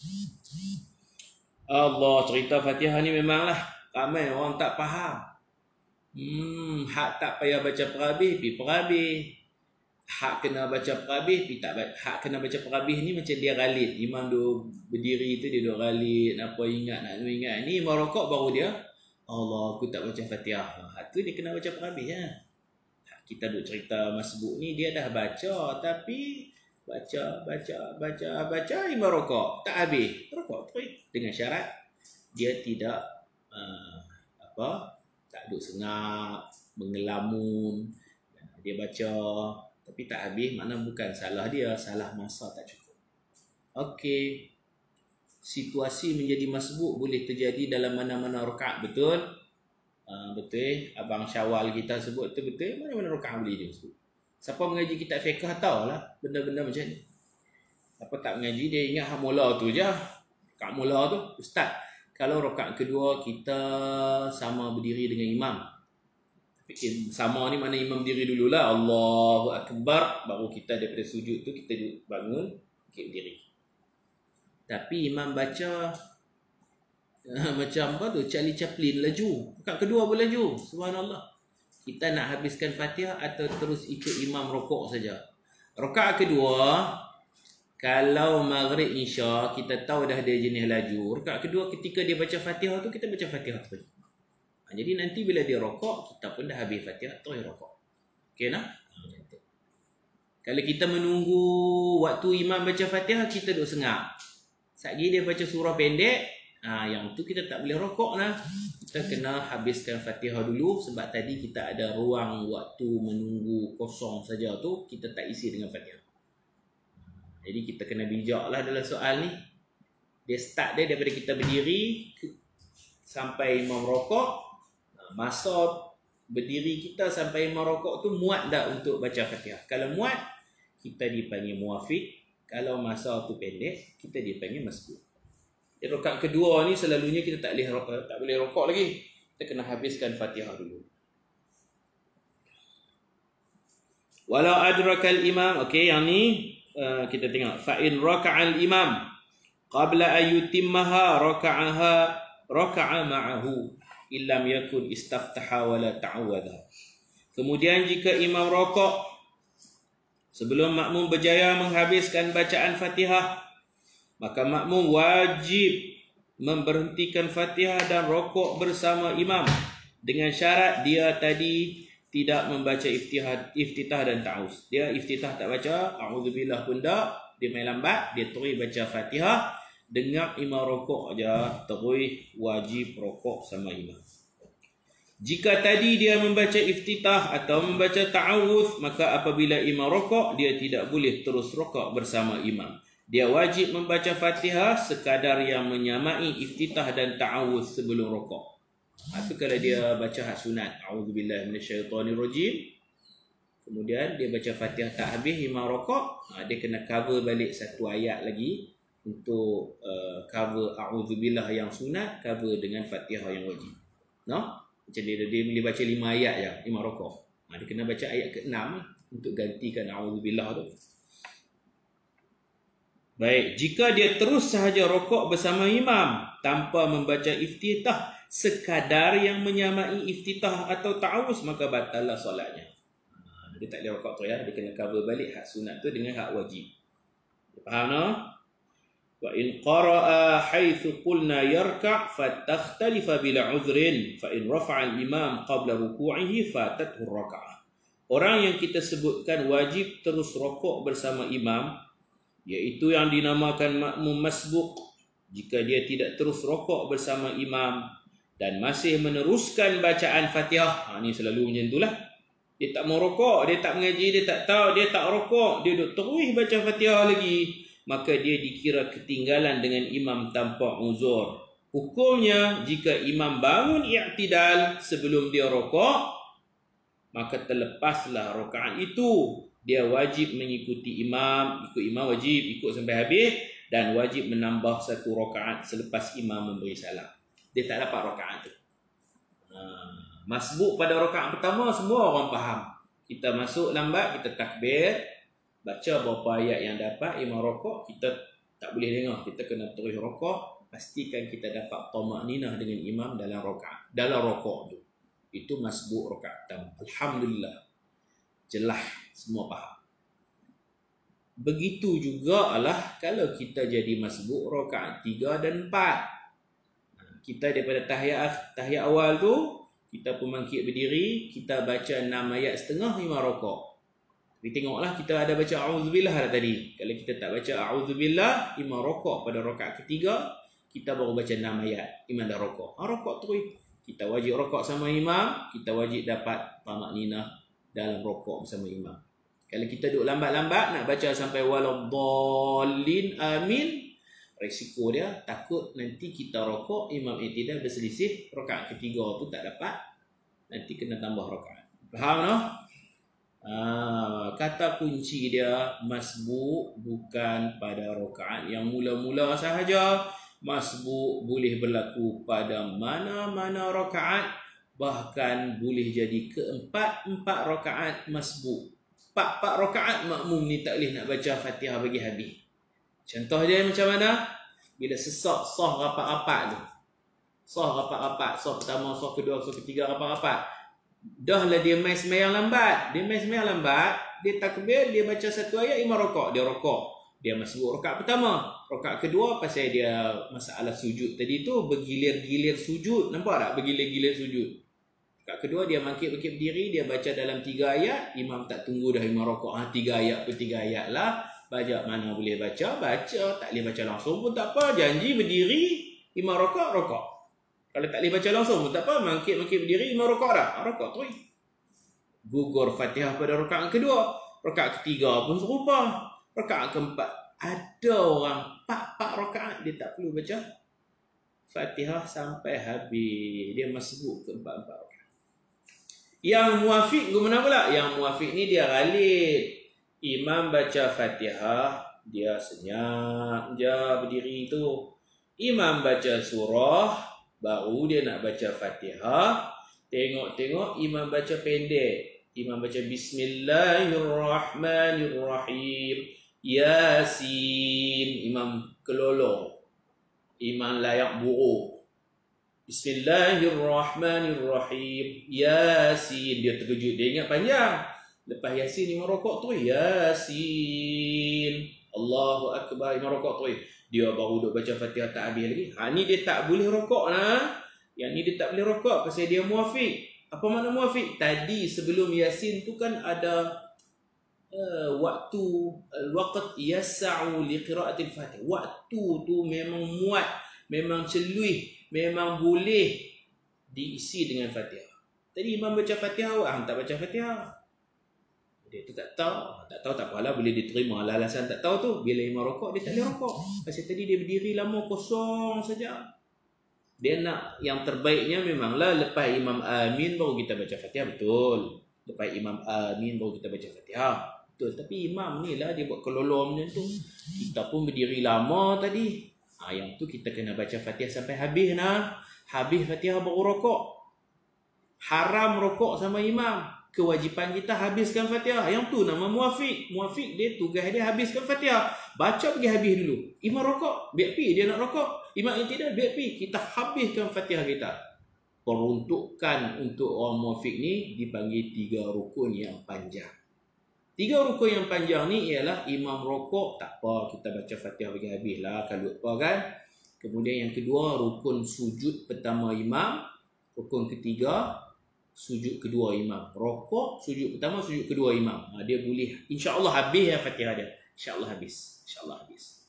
Allah, cerita Fatihah ni memanglah ramai orang tak faham. Hmm, hak tak payah baca perhabis, pi perhabis. Hak kena baca perhabis, pi tak baca. Hak kena baca perhabis ni macam dia ghalid. Imam duk berdiri tu dia duk ghalid, apa ingat nak ingat. Ni imam rokok baru dia, Allah, aku tak baca Fatihah. Hak tu dia kena baca perhabis ya. Kita duk cerita masbuk ni dia dah baca tapi baca baca baca baca imam rokok tak habis. Rokok terus dengan syarat dia tidak uh, apa tak duk sengak, mengelamun. Dia baca tapi tak habis, makna bukan salah dia, salah masa tak cukup. Okey. Situasi menjadi masbuk boleh terjadi dalam mana-mana rakaat, betul? Uh, betul. Abang Syawal kita sebut tu betul. Mana-mana rakaat boleh dia sebut. Siapa mengaji kitab fiqh tahulah benda-benda macam ni. Siapa tak mengaji dia ingat hak mula tu je. Rakaat mula tu, ustaz, kalau rakaat kedua kita sama berdiri dengan imam. Sama ni mana imam diri dululah, Allahu Akbar, baru kita daripada sujud tu kita bangun, kita berdiri. Tapi imam baca macam apa tu, Charlie Chaplin laju, rakaat kedua pun laju, subhanallah. Kita nak habiskan Fatihah atau terus ikut imam rokok saja? Rakaat kedua, kalau maghrib isya kita tahu dah dia jenis laju, rakaat kedua ketika dia baca Fatihah tu kita baca Fatihah terus. Jadi nanti bila dia rokok, kita pun dah habis Fatihah, terus rokok. Okey nak? Kalau kita menunggu waktu imam baca Fatihah, kita duk sengak. Satgi dia baca surah pendek, ha, yang tu kita tak boleh rokok lah. Kita kena habiskan Fatihah dulu, sebab tadi kita ada ruang waktu menunggu kosong saja tu, kita tak isi dengan Fatihah. Jadi kita kena bijak lah dalam soal ni. Dia start dia daripada kita berdiri sampai imam rokok. Masa berdiri kita sampai imam rokok tu muat dah untuk baca Fatihah. Kalau muat, kita dipanggil muafiq. Kalau masa tu pendek, kita dipanggil masbuk. Di rakaat kedua ni selalunya kita tak boleh rokok, tak boleh rokok lagi. Kita kena habiskan Fatihah dulu. Walau adrakal imam, okey, yang ni uh, kita tengok. Fa in raka'al imam qabla ayyutimmaha raka'aha raka'a ma'ahu illam yakun istaftaha wala ta'awadha. Kemudian jika imam rokok sebelum makmum berjaya menghabiskan bacaan Fatihah, maka makmum wajib memberhentikan Fatihah dan rokok bersama imam dengan syarat dia tadi tidak membaca iftitah, iftitah dan ta'awuz. Dia iftitah tak baca, a'udzubillah pun tak, dia main lambat, dia terus baca Fatihah. Dengar imam rokok aja, terus wajib rokok sama imam. Jika tadi dia membaca iftitah atau membaca ta'awuz, maka apabila imam rokok, dia tidak boleh terus rokok bersama imam. Dia wajib membaca Fatihah sekadar yang menyamai iftitah dan ta'awuz sebelum rokok. Itu kalau dia baca hak sunat, a'udzubillahi minasyaitonirrajim, kemudian dia baca Fatihah tak habis imam rokok, dia kena cover balik satu ayat lagi untuk uh, cover a'udzubillah yang sunat, cover dengan Fatihah yang wajib. No? Macam dia, dia boleh baca lima ayat je imam rokok. Ha, dia kena baca ayat ke enam untuk gantikan a'udzubillah tu. Baik, jika dia terus sahaja rokok bersama imam tanpa membaca iftitah sekadar yang menyamai iftitah atau ta'awuz, maka batallah solatnya. Ha, dia tak boleh rokok tu ya, dia kena cover balik hak sunat tu dengan hak wajib. Faham no? Wa in qara'a haitsu qulna yarka' fatakhtalifa bila udhrin fa in rafa'a al-imam qabla ruku'ihi fatathu ar-raka'ah. Orang yang kita sebutkan wajib terus rokok bersama imam, iaitu yang dinamakan makmum masbuk. Jika dia tidak terus rokok bersama imam dan masih meneruskan bacaan Fatihah, ha, ni selalu macam itulah. Dia tak mau rokok, dia tak mengaji, dia tak tahu, dia tak rokok, dia duk terus baca Fatihah lagi, maka dia dikira ketinggalan dengan imam tanpa uzur. Hukumnya, jika imam bangun i'tidal sebelum dia rokok, maka terlepaslah rakaat itu. Dia wajib mengikuti imam, ikut imam wajib, ikut sampai habis, dan wajib menambah satu rakaat selepas imam memberi salam. Dia tak dapat rakaat tu. Ha, masbuk pada rakaat pertama semua orang faham. Kita masuk lambat, kita takbir, baca beberapa ayat yang dapat, imam rokok, kita Tak boleh dengar. Kita kena terus rokok. Pastikan kita dapat tamakninah dengan imam dalam rakaat, dalam rokok tu. Itu masbuk rakaat pertama. Alhamdulillah. Jelas semua faham. Begitu juga adalah kalau kita jadi masbuk rakaat tiga dan empat. Kita daripada tahiyat tahiyat awal tu, kita pun bangkit berdiri, kita baca enam ayat setengah lima rokok. Tapi tengoklah kita ada baca a'udzubillah dah tadi. Kalau kita tak baca a'udzubillah, imam rokok pada rakaat ketiga, kita baru baca enam ayat, imam dah rokok. Ha, rokok terus. Kita wajib rokok sama imam, kita wajib dapat tamakninah dalam rokok bersama imam. Kalau kita duduk lambat-lambat nak baca sampai waladdallin amin, risiko dia takut nanti kita rokok, imam i'tidal berselisih, rakaat ketiga tu tak dapat, nanti kena tambah rakaat. Faham no? Ah, kata kunci dia masbuk bukan pada rakaat yang mula-mula sahaja. Masbuk boleh berlaku pada mana-mana rakaat, bahkan boleh jadi keempat-empat rakaat masbuk. Empat-empat rakaat makmum ni tak boleh nak baca Fatihah bagi habis. Contoh dia macam mana? Bila sesak sah rapat-rapat tu. Sah rapat-rapat, sah pertama, sah kedua, sah ketiga rapat-rapat. Dah lah dia main semayang lambat. Dia main semayang lambat, dia takbir, dia baca satu ayat, imam rokok, dia rokok. Dia masbuk rakaat pertama. Rakaat kedua pasal dia masalah sujud tadi tu, bergilir-gilir sujud. Nampak tak bergilir-gilir sujud? Rakaat kedua dia bangkit-bangkit berdiri, dia baca dalam tiga ayat, imam tak tunggu dah imam rokok. Ha, tiga ayat per tiga ayat lah. Baca mana boleh baca, baca. Tak boleh baca langsung pun tak apa. Janji berdiri, imam rokok, rokok. Kalau tak boleh baca langsung pun tak apa. Bangkit-bangkit berdiri, imam rokok dah. Rokok terus. Gugur Fatihah pada rakaat kedua. Rakaat ketiga pun serupa. Rakaat keempat, ada orang empat-empat rakaat dia tak perlu baca Fatihah sampai habis. Dia masbuk ke empat-empat rakaat. Yang muafiq ke mana pula? Yang muafiq ni dia ghalib. Imam baca Fatihah, dia senyap je berdiri tu. Imam baca surah, baru dia nak baca Fatihah. Tengok-tengok imam baca pendek. Imam baca Bismillahirrahmanirrahim. Yasin, imam kelolo, imam layak buruk. Bismillahirrahmanirrahim. Yasin, dia terkejut, dia ingat panjang. Lepas Yasin imam rokok tu Yasin, Allahu Akbar, imam rokok tu dia baru duk baca Fatihah tak habis lagi. Ha, ni dia tak boleh rokok lah. Yang ni dia tak boleh rokok pasal dia muafiq. Apa makna muafiq? Tadi sebelum Yasin tu kan ada Uh, waktu uh, waqt yas'u liqira'atil Fatihah. Waktu tu memang muat, memang celuih, memang boleh diisi dengan Fatihah. Tadi imam baca Fatihah, ah tak baca Fatihah. Dia tu tak tahu, tak tahu tak apalah, boleh diterima lah alasan tak tahu tu. Bila imam rokok dia tak boleh rokok. Pasal tadi dia berdiri lama kosong saja. Dia nak yang terbaiknya memanglah lepas imam amin baru kita baca Fatihah, betul. Lepas imam amin baru kita baca Fatihah. Betul, tapi imam ni lah dia buat kelolom macam tu. Kita pun berdiri lama tadi. Ha, yang tu kita kena baca Fatihah sampai habis nah. Habis Fatihah baru rokok. Haram rokok sama imam. Kewajipan kita habiskan Fatihah. Yang tu nama muafiq. Muafiq dia tugas dia habiskan Fatihah. Baca pergi habis dulu. Imam rokok, biar pi dia nak rokok. Imam i'tidal, biar pi kita habiskan Fatihah kita. Peruntukan untuk orang muafiq ni dipanggil tiga rukun yang panjang. Tiga rukun yang panjang ni ialah imam rokok, tak apa, kita baca Fatihah bagi habis lah, kalau apa kan. Kemudian yang kedua, rukun sujud pertama imam. Rukun ketiga, sujud kedua imam. Rokok, sujud pertama, sujud kedua imam. Ha, dia boleh, insya-Allah habis ya Fatihah dia. Insya-Allah habis. Insya-Allah habis.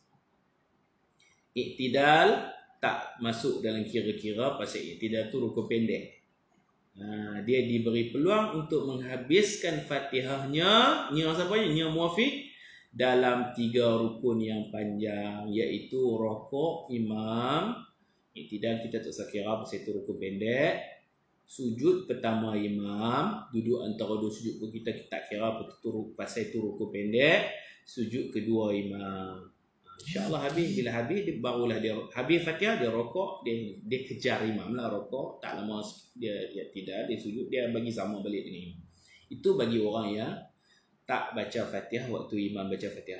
I'tidal tak masuk dalam kira-kira pasal i'tidal tu rukun pendek. Ha, dia diberi peluang untuk menghabiskan Fatihahnya, nya siapanya, nya muafiq, dalam tiga rukun yang panjang, iaitu rokok imam, i'tidal kita tak usah kira pasal itu rukun pendek. Sujud pertama imam, duduk antara dua sujud pun kita tak kira pasal itu rukun pendek. Sujud kedua imam, InsyaAllah habis. Bila habis dia barulah dia habis Fatihah, dia rokok, dia dia kejar imam lah rokok. Tak lama dia, dia tidak, dia sujud, dia bagi sama balik dengan imam. Itu bagi orang yang tak baca Fatihah waktu imam baca Fatihah.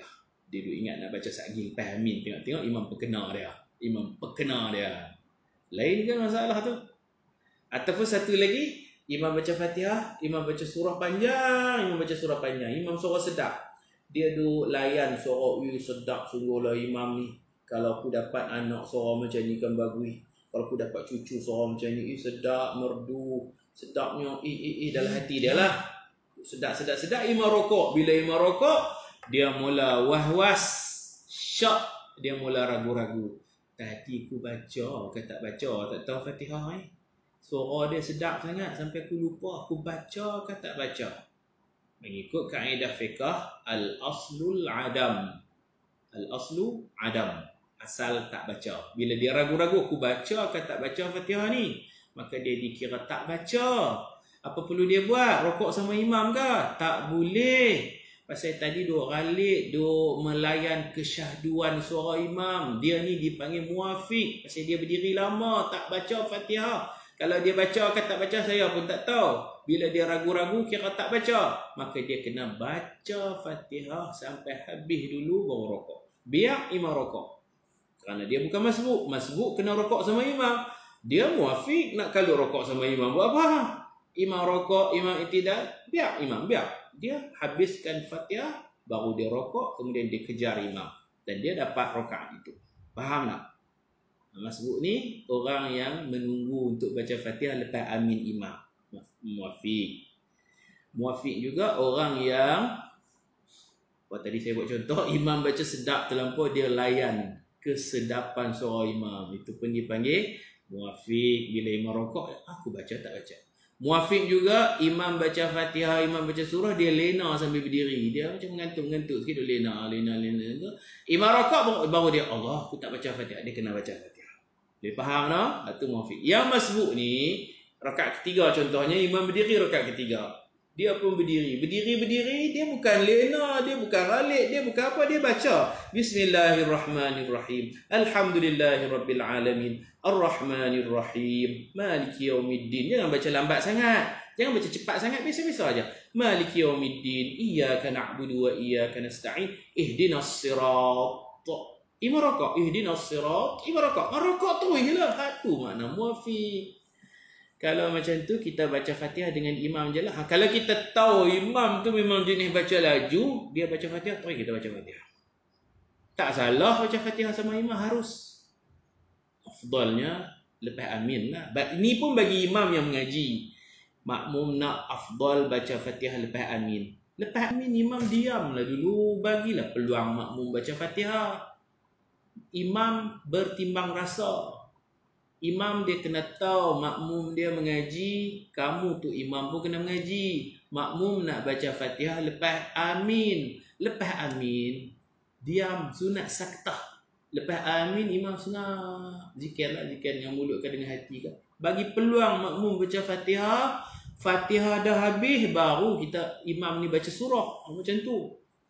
Dia duk ingat nak baca satgi lepas amin. Tengok-tengok imam perkena dia. Imam perkena dia. Lain kan masalah tu? Ataupun satu lagi, imam baca Fatihah, imam baca surah panjang, imam baca surah panjang, imam suara sedap. Dia duk layan suara, "Ui, sedap sungguhlah imam ni. Kalau aku dapat anak suara macam ni kan bagus. Kalau aku dapat cucu suara macam ni, eh, sedap, merdu, sedapnya, eh, eh, eh, dalam hati dia lah. Sedap, sedap, sedap." Imam rokok. Bila imam rokok, dia mula was-was, syak, dia mula ragu-ragu. Tadi aku baca ke tak baca, tak tahu Fatihah eh. Suara dia sedap sangat sampai aku lupa aku baca ke tak baca. Mengikut kaedah fiqh, al-aslul adam. Al-aslu adam. Asal tak baca. Bila dia ragu-ragu aku baca ke tak baca Fatihah ni, maka dia dikira tak baca. Apa perlu dia buat? Rokok sama imam ke? Tak boleh. Pasal tadi duk ralik, duk melayan kesyahduan suara imam. Dia ni dipanggil muafiq. Pasal dia berdiri lama, tak baca Fatihah. Kalau dia baca ke tak baca, saya pun tak tahu. Bila dia ragu-ragu, kira tak baca, maka dia kena baca Fatihah sampai habis dulu baru rokok. Biar imam rokok. Kerana dia bukan masbuk. Masbuk kena rokok sama imam. Dia muafiq nak kalau rokok sama imam. Buat apa? Imam rokok, imam itidal, biar imam, biar. Dia habiskan Fatihah, baru dia rokok, kemudian dia kejar imam. Dan dia dapat rakaat itu. Faham tak? Masbuk ni orang yang menunggu untuk baca Fatihah lepas amin imam. Muafiq. Muafiq juga orang yang, oh, tadi saya buat contoh, imam baca sedap terlampau, dia layan kesedapan suara imam. Itu pun dipanggil muafiq. Bila imam rokok, aku baca tak baca. Muafiq juga, imam baca Fatihah, imam baca surah, dia lena sambil berdiri. Dia macam mengantuk-mengantuk sikit, dia lena, lena, lena. Imam rokok baru, baru dia, Allah, aku tak baca Fatihah. Dia kena baca Fatihah. Dia faham tak? Itu muafiq. Yang masbuk ni, rakaat ketiga contohnya, imam berdiri rakaat ketiga. Dia pun berdiri. Berdiri-berdiri, dia bukan lena, dia bukan ralik, dia bukan apa, dia baca. Bismillahirrahmanirrahim. Alhamdulillahirrabbilalamin. Ar-Rahmanirrahim. Maliki yaumiddin. Jangan baca lambat sangat. Jangan baca cepat sangat, biasa-biasa aja. Maliki yaumiddin. Iyyaka na'budu wa iyyaka nasta'in. Ihdinas sirat. Imam rokok, ihdinas sirat. Imam rokok, rokok terus lah. Itu makna muafiq. Kalau macam tu kita baca Fatihah dengan imam je lah. Ha, kalau kita tahu imam tu memang jenis baca laju, dia baca Fatihah, terus kita baca Fatihah. Tak salah baca Fatihah sama imam, harus. Afdalnya lepas amin lah. Ini pun bagi imam yang mengaji. Makmum nak afdal baca Fatihah lepas amin. Lepas amin imam diam lah dulu, bagilah peluang makmum baca Fatihah. Imam bertimbang rasa. Imam dia kena tahu makmum dia mengaji, kamu tu imam pun kena mengaji. Makmum nak baca Fatihah lepas amin. Lepas amin, diam, sunat saktah. Lepas amin, imam sunat. Zikirlah, zikir yang mulut ke dengan hati ke. Bagi peluang makmum baca Fatihah. Fatihah dah habis, baru kita imam ni baca surah. Macam tu.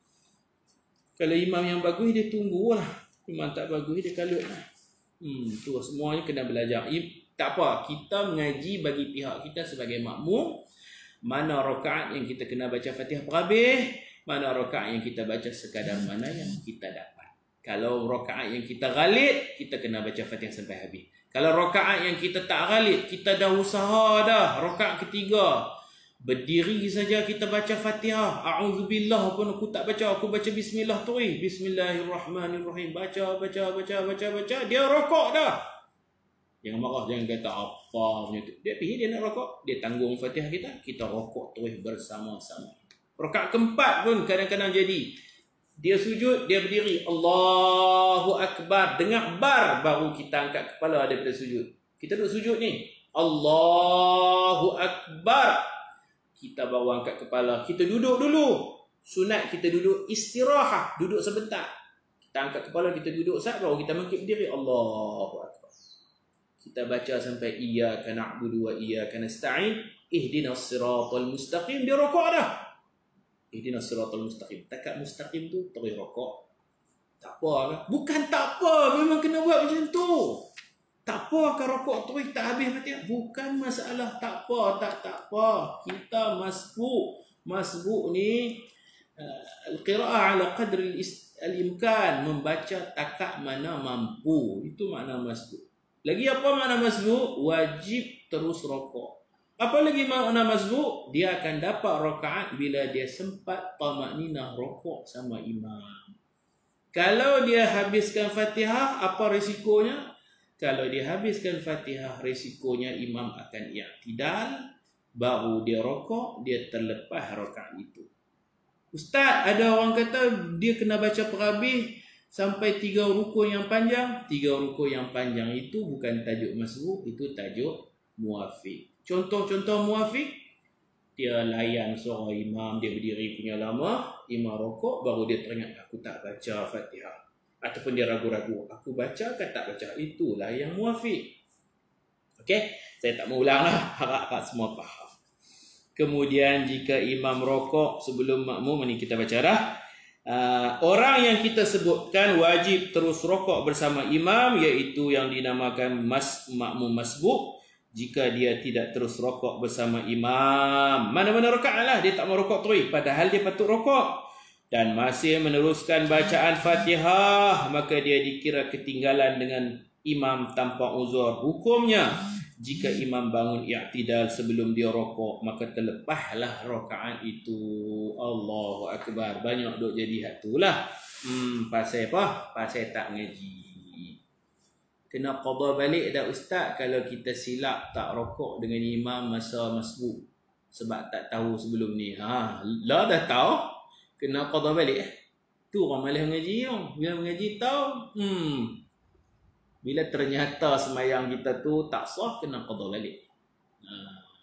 Kalau imam yang bagus, dia tunggulah. Imam tak bagus, dia kalut lah. Hmm, tu semuanya kena belajar. Tak apa, kita mengaji bagi pihak kita sebagai makmum, mana rakaat yang kita kena baca Fatihah berhabis, mana rakaat yang kita baca sekadar mana yang kita dapat. Kalau rakaat yang kita ghalib, kita kena baca Fatihah sampai habis. Kalau rakaat yang kita tak ghalib, kita dah usaha dah, rakaat ketiga, berdiri saja kita baca Fatihah, a'udzubillah pun aku tak baca, aku baca bismillah terus. Bismillahirrahmanirrahim. Baca, baca, baca, baca, baca. Dia rokok dah. Jangan marah, jangan kata apa punya tu. Dia pergi, dia nak rokok, dia tanggung Fatihah kita, kita rokok terus bersama-sama. Rakaat keempat pun kadang-kadang jadi. Dia sujud, dia berdiri. Allahu Akbar. Dengar bar, baru kita angkat kepala daripada sujud. Kita duduk sujud ni. Allahu Akbar. Kita bawa angkat kepala. Kita duduk dulu. Sunat kita duduk istirahat. Duduk sebentar. Kita angkat kepala, kita duduk saat baru kita bangkit berdiri. Allahu Akbar. Kita baca sampai iyyaka na'budu wa iyyaka nasta'in. Ihdinas siratal mustaqim. Dia rokok dah. Ihdinas siratal mustaqim. Takat mustaqim tu terus rokok. Tak apa kan? Bukan tak apa. Memang kena buat macam tu. Tak apa kan rokok terus tak habis mati. Bukan masalah tak apa, tak tak apa. Kita masbuk. Masbuk ni uh, al-qira'ah ala qadri al-imkan, membaca takat mana mampu. Itu makna masbuk. Lagi apa makna masbuk? Wajib terus rokok. Apa lagi makna masbuk? Dia akan dapat rakaat bila dia sempat tamakninah rokok sama imam. Kalau dia habiskan Fatihah, apa risikonya? Kalau dia habiskan Fatihah, risikonya imam akan i'tidal, baru dia rokok, dia terlepas rakaat itu. Ustaz, ada orang kata dia kena baca perhabis sampai tiga rukun yang panjang. Tiga rukun yang panjang itu bukan tajuk masbuk, itu tajuk muafiq. Contoh-contoh muafiq, dia layan suara imam, dia berdiri punya lama, imam rokok, baru dia teringat aku tak baca Fatihah. Ataupun dia ragu-ragu, aku baca ke tak baca, itulah yang muafiq. Okey, saya tak mau ulang lah, harap-harap semua faham. Kemudian jika imam rokok sebelum makmum, ini kita baca dah. Uh, orang yang kita sebutkan wajib terus rokok bersama imam, iaitu yang dinamakan mas, makmum masbuk. Jika dia tidak terus rokok bersama imam, mana-mana rakaat lah, dia tak mau rokok terus, padahal dia patut rokok, dan masih meneruskan bacaan Fatihah, maka dia dikira ketinggalan dengan imam tanpa uzur. Hukumnya, jika imam bangun i'tidal sebelum dia rokok, maka terlepaslah rakaat itu. Allahu Akbar. Banyak duk jadi hatulah. Hmm, pasal apa? Pasal tak ngaji. Kena qada balik dah ustaz kalau kita silap tak rokok dengan imam masa masbuk sebab tak tahu sebelum ni. Ha, lah dah tahu, kena qada balik. Tu orang malas mengaji tu. Bila mengaji tahu, hmm. Bila ternyata semayang kita tu tak sah, kena qada balik. Ha.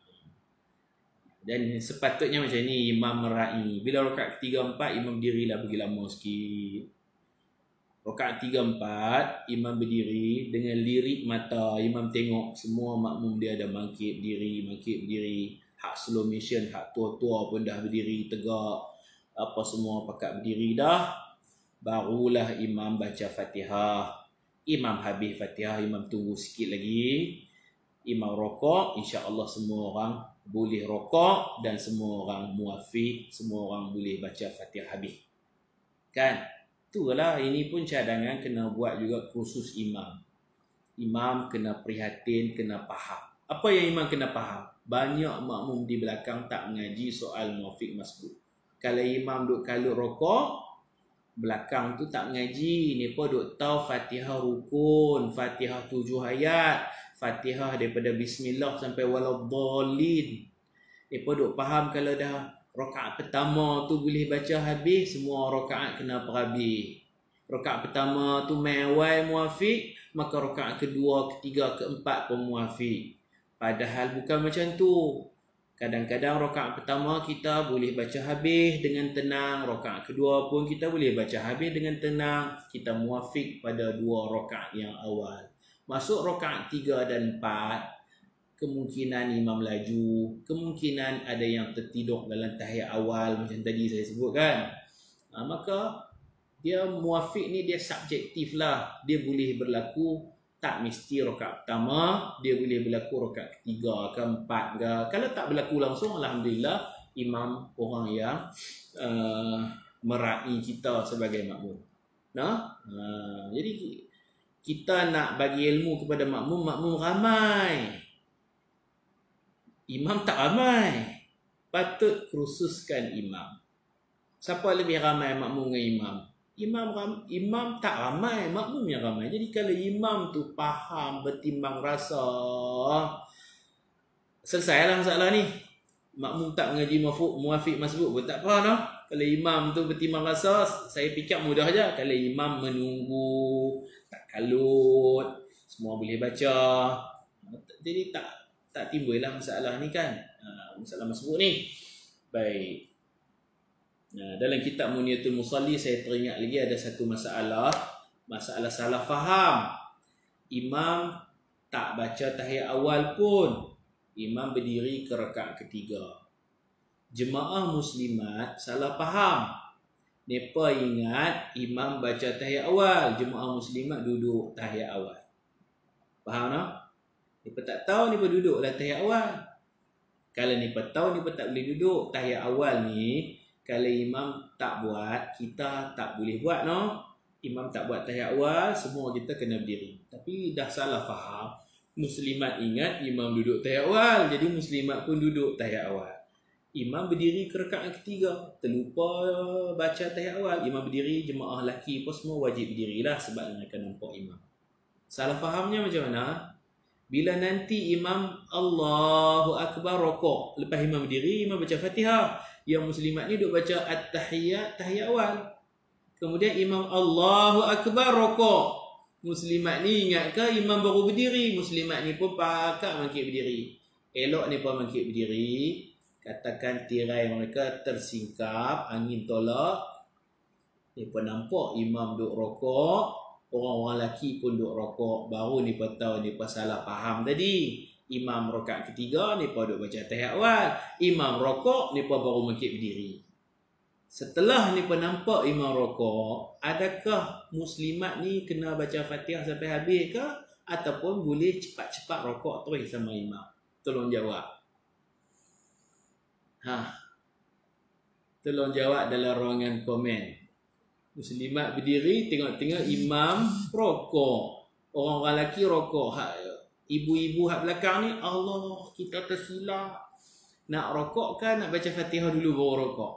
Dan sepatutnya macam ni imam merai. Bila rakaat ketiga empat, imam dirilah bagi lama sikit. Rakaat tiga empat, imam berdiri dengan lirik mata. Imam tengok semua makmum dia ada bangkit berdiri, bangkit berdiri. Hak slow motion, hak tua-tua pun dah berdiri tegak. Apa semua pakat berdiri dah. Barulah imam baca Fatihah. Imam habis Fatihah, imam tunggu sikit lagi. Imam rokok, insya-Allah semua orang boleh rokok dan semua orang muafiq, semua orang boleh baca Fatihah habis. Kan? Itulah, ini pun cadangan kena buat juga khusus imam. Imam kena prihatin, kena faham. Apa yang imam kena faham? Banyak makmum di belakang tak mengaji soal muafiq masbuk. Kalau imam duk kalut rokok, belakang tu tak mengaji. Mereka duk tahu Fatihah rukun, Fatihah tujuh ayat, Fatihah daripada Bismillah sampai Waladdallin. Mereka duk faham kalau dah rakaat pertama tu boleh baca habis, semua rakaat kena perhabis. Rakaat pertama tu mewai muafiq, maka rakaat kedua, ketiga, keempat pun muafiq. Padahal bukan macam tu. Kadang-kadang rakaat pertama kita boleh baca habis dengan tenang, rakaat kedua pun kita boleh baca habis dengan tenang. Kita muafiq pada dua rakaat yang awal. Masuk rakaat tiga dan empat, kemungkinan imam laju, kemungkinan ada yang tertidur dalam tahiyat awal macam tadi saya sebutkan. Ha, maka dia muafiq ni dia subjektif lah. Dia boleh berlaku tak mesti rakaat pertama, dia boleh berlaku rakaat ketiga, keempat ke. Kalau tak berlaku langsung, alhamdulillah imam orang yang uh, merai kita sebagai makmum. Nah, uh, jadi kita nak bagi ilmu kepada makmum, makmum ramai. Imam tak ramai. Patut khususkan imam. Siapa lebih ramai, makmum dengan imam? Imam ram, imam tak ramai, makmum yang ramai. Jadi kalau imam tu faham, bertimbang rasa, selesailah masalah ni. Makmum tak mengaji muafiq masbuk pun tak apa noh. Kalau imam tu bertimbang rasa, saya fikir mudah aja. Kalau imam menunggu, tak kalut, semua boleh baca. Jadi tak tak timbullah masalah ni kan. Ha, masalah masbuk ni. Baik. Nah, dalam kitab Muniyatul Musalli saya teringat lagi ada satu masalah, masalah salah faham. Imam tak baca tahiyat awal pun, imam berdiri ke rakaat ketiga. Jemaah muslimat salah faham. Mereka ingat imam baca tahiyat awal, jemaah muslimat duduk tahiyat awal. Faham tak? Mereka tak tahu mereka duduklah tahiyat awal. Kalau mereka tahu mereka tak boleh duduk tahiyat awal ni. Kalau imam tak buat, kita tak boleh buat, no. Imam tak buat tahiyat awal, semua kita kena berdiri. Tapi dah salah faham. Muslimat ingat imam duduk tahiyat awal, jadi muslimat pun duduk tahiyat awal. Imam berdiri ke rakaat ketiga, terlupa baca tahiyat awal. Imam berdiri, jemaah lelaki pun semua wajib berdirilah sebab mereka nampak imam. Salah fahamnya macam mana? Bila nanti imam Allahu Akbar rokok, lepas imam berdiri, imam baca Fatihah. Yang muslimat ni duk baca at-tahiyat, tahiyat awal. Kemudian imam Allahu Akbar rokok. Muslimat ni ingat ke imam baru berdiri? Muslimat ni pun pakak mangkit berdiri. Elok ni pun mangkit berdiri. Katakan tirai mereka tersingkap, angin tolak. Ni pun nampak imam duk rokok. Orang-orang lelaki pun duk rokok. Baru ni pun tahu ni pun salah faham tadi. Imam rakaat ketiga, ni pun duk baca tahiyat awal. Imam rokok, ni pun baru mangkit berdiri. Setelah ni pun nampak imam rokok, adakah muslimat ni kena baca Fatihah sampai habis ke? Ataupun boleh cepat-cepat rokok terus sama imam? Tolong jawab. Ha. Tolong jawab dalam ruangan komen. Muslimat berdiri, tengok-tengok imam rokok. Orang-orang lelaki rokok. Ha, ibu-ibu hak belakang ni, Allah, kita tersilap. Nak rokok kan nak baca Fatihah dulu baru rokok?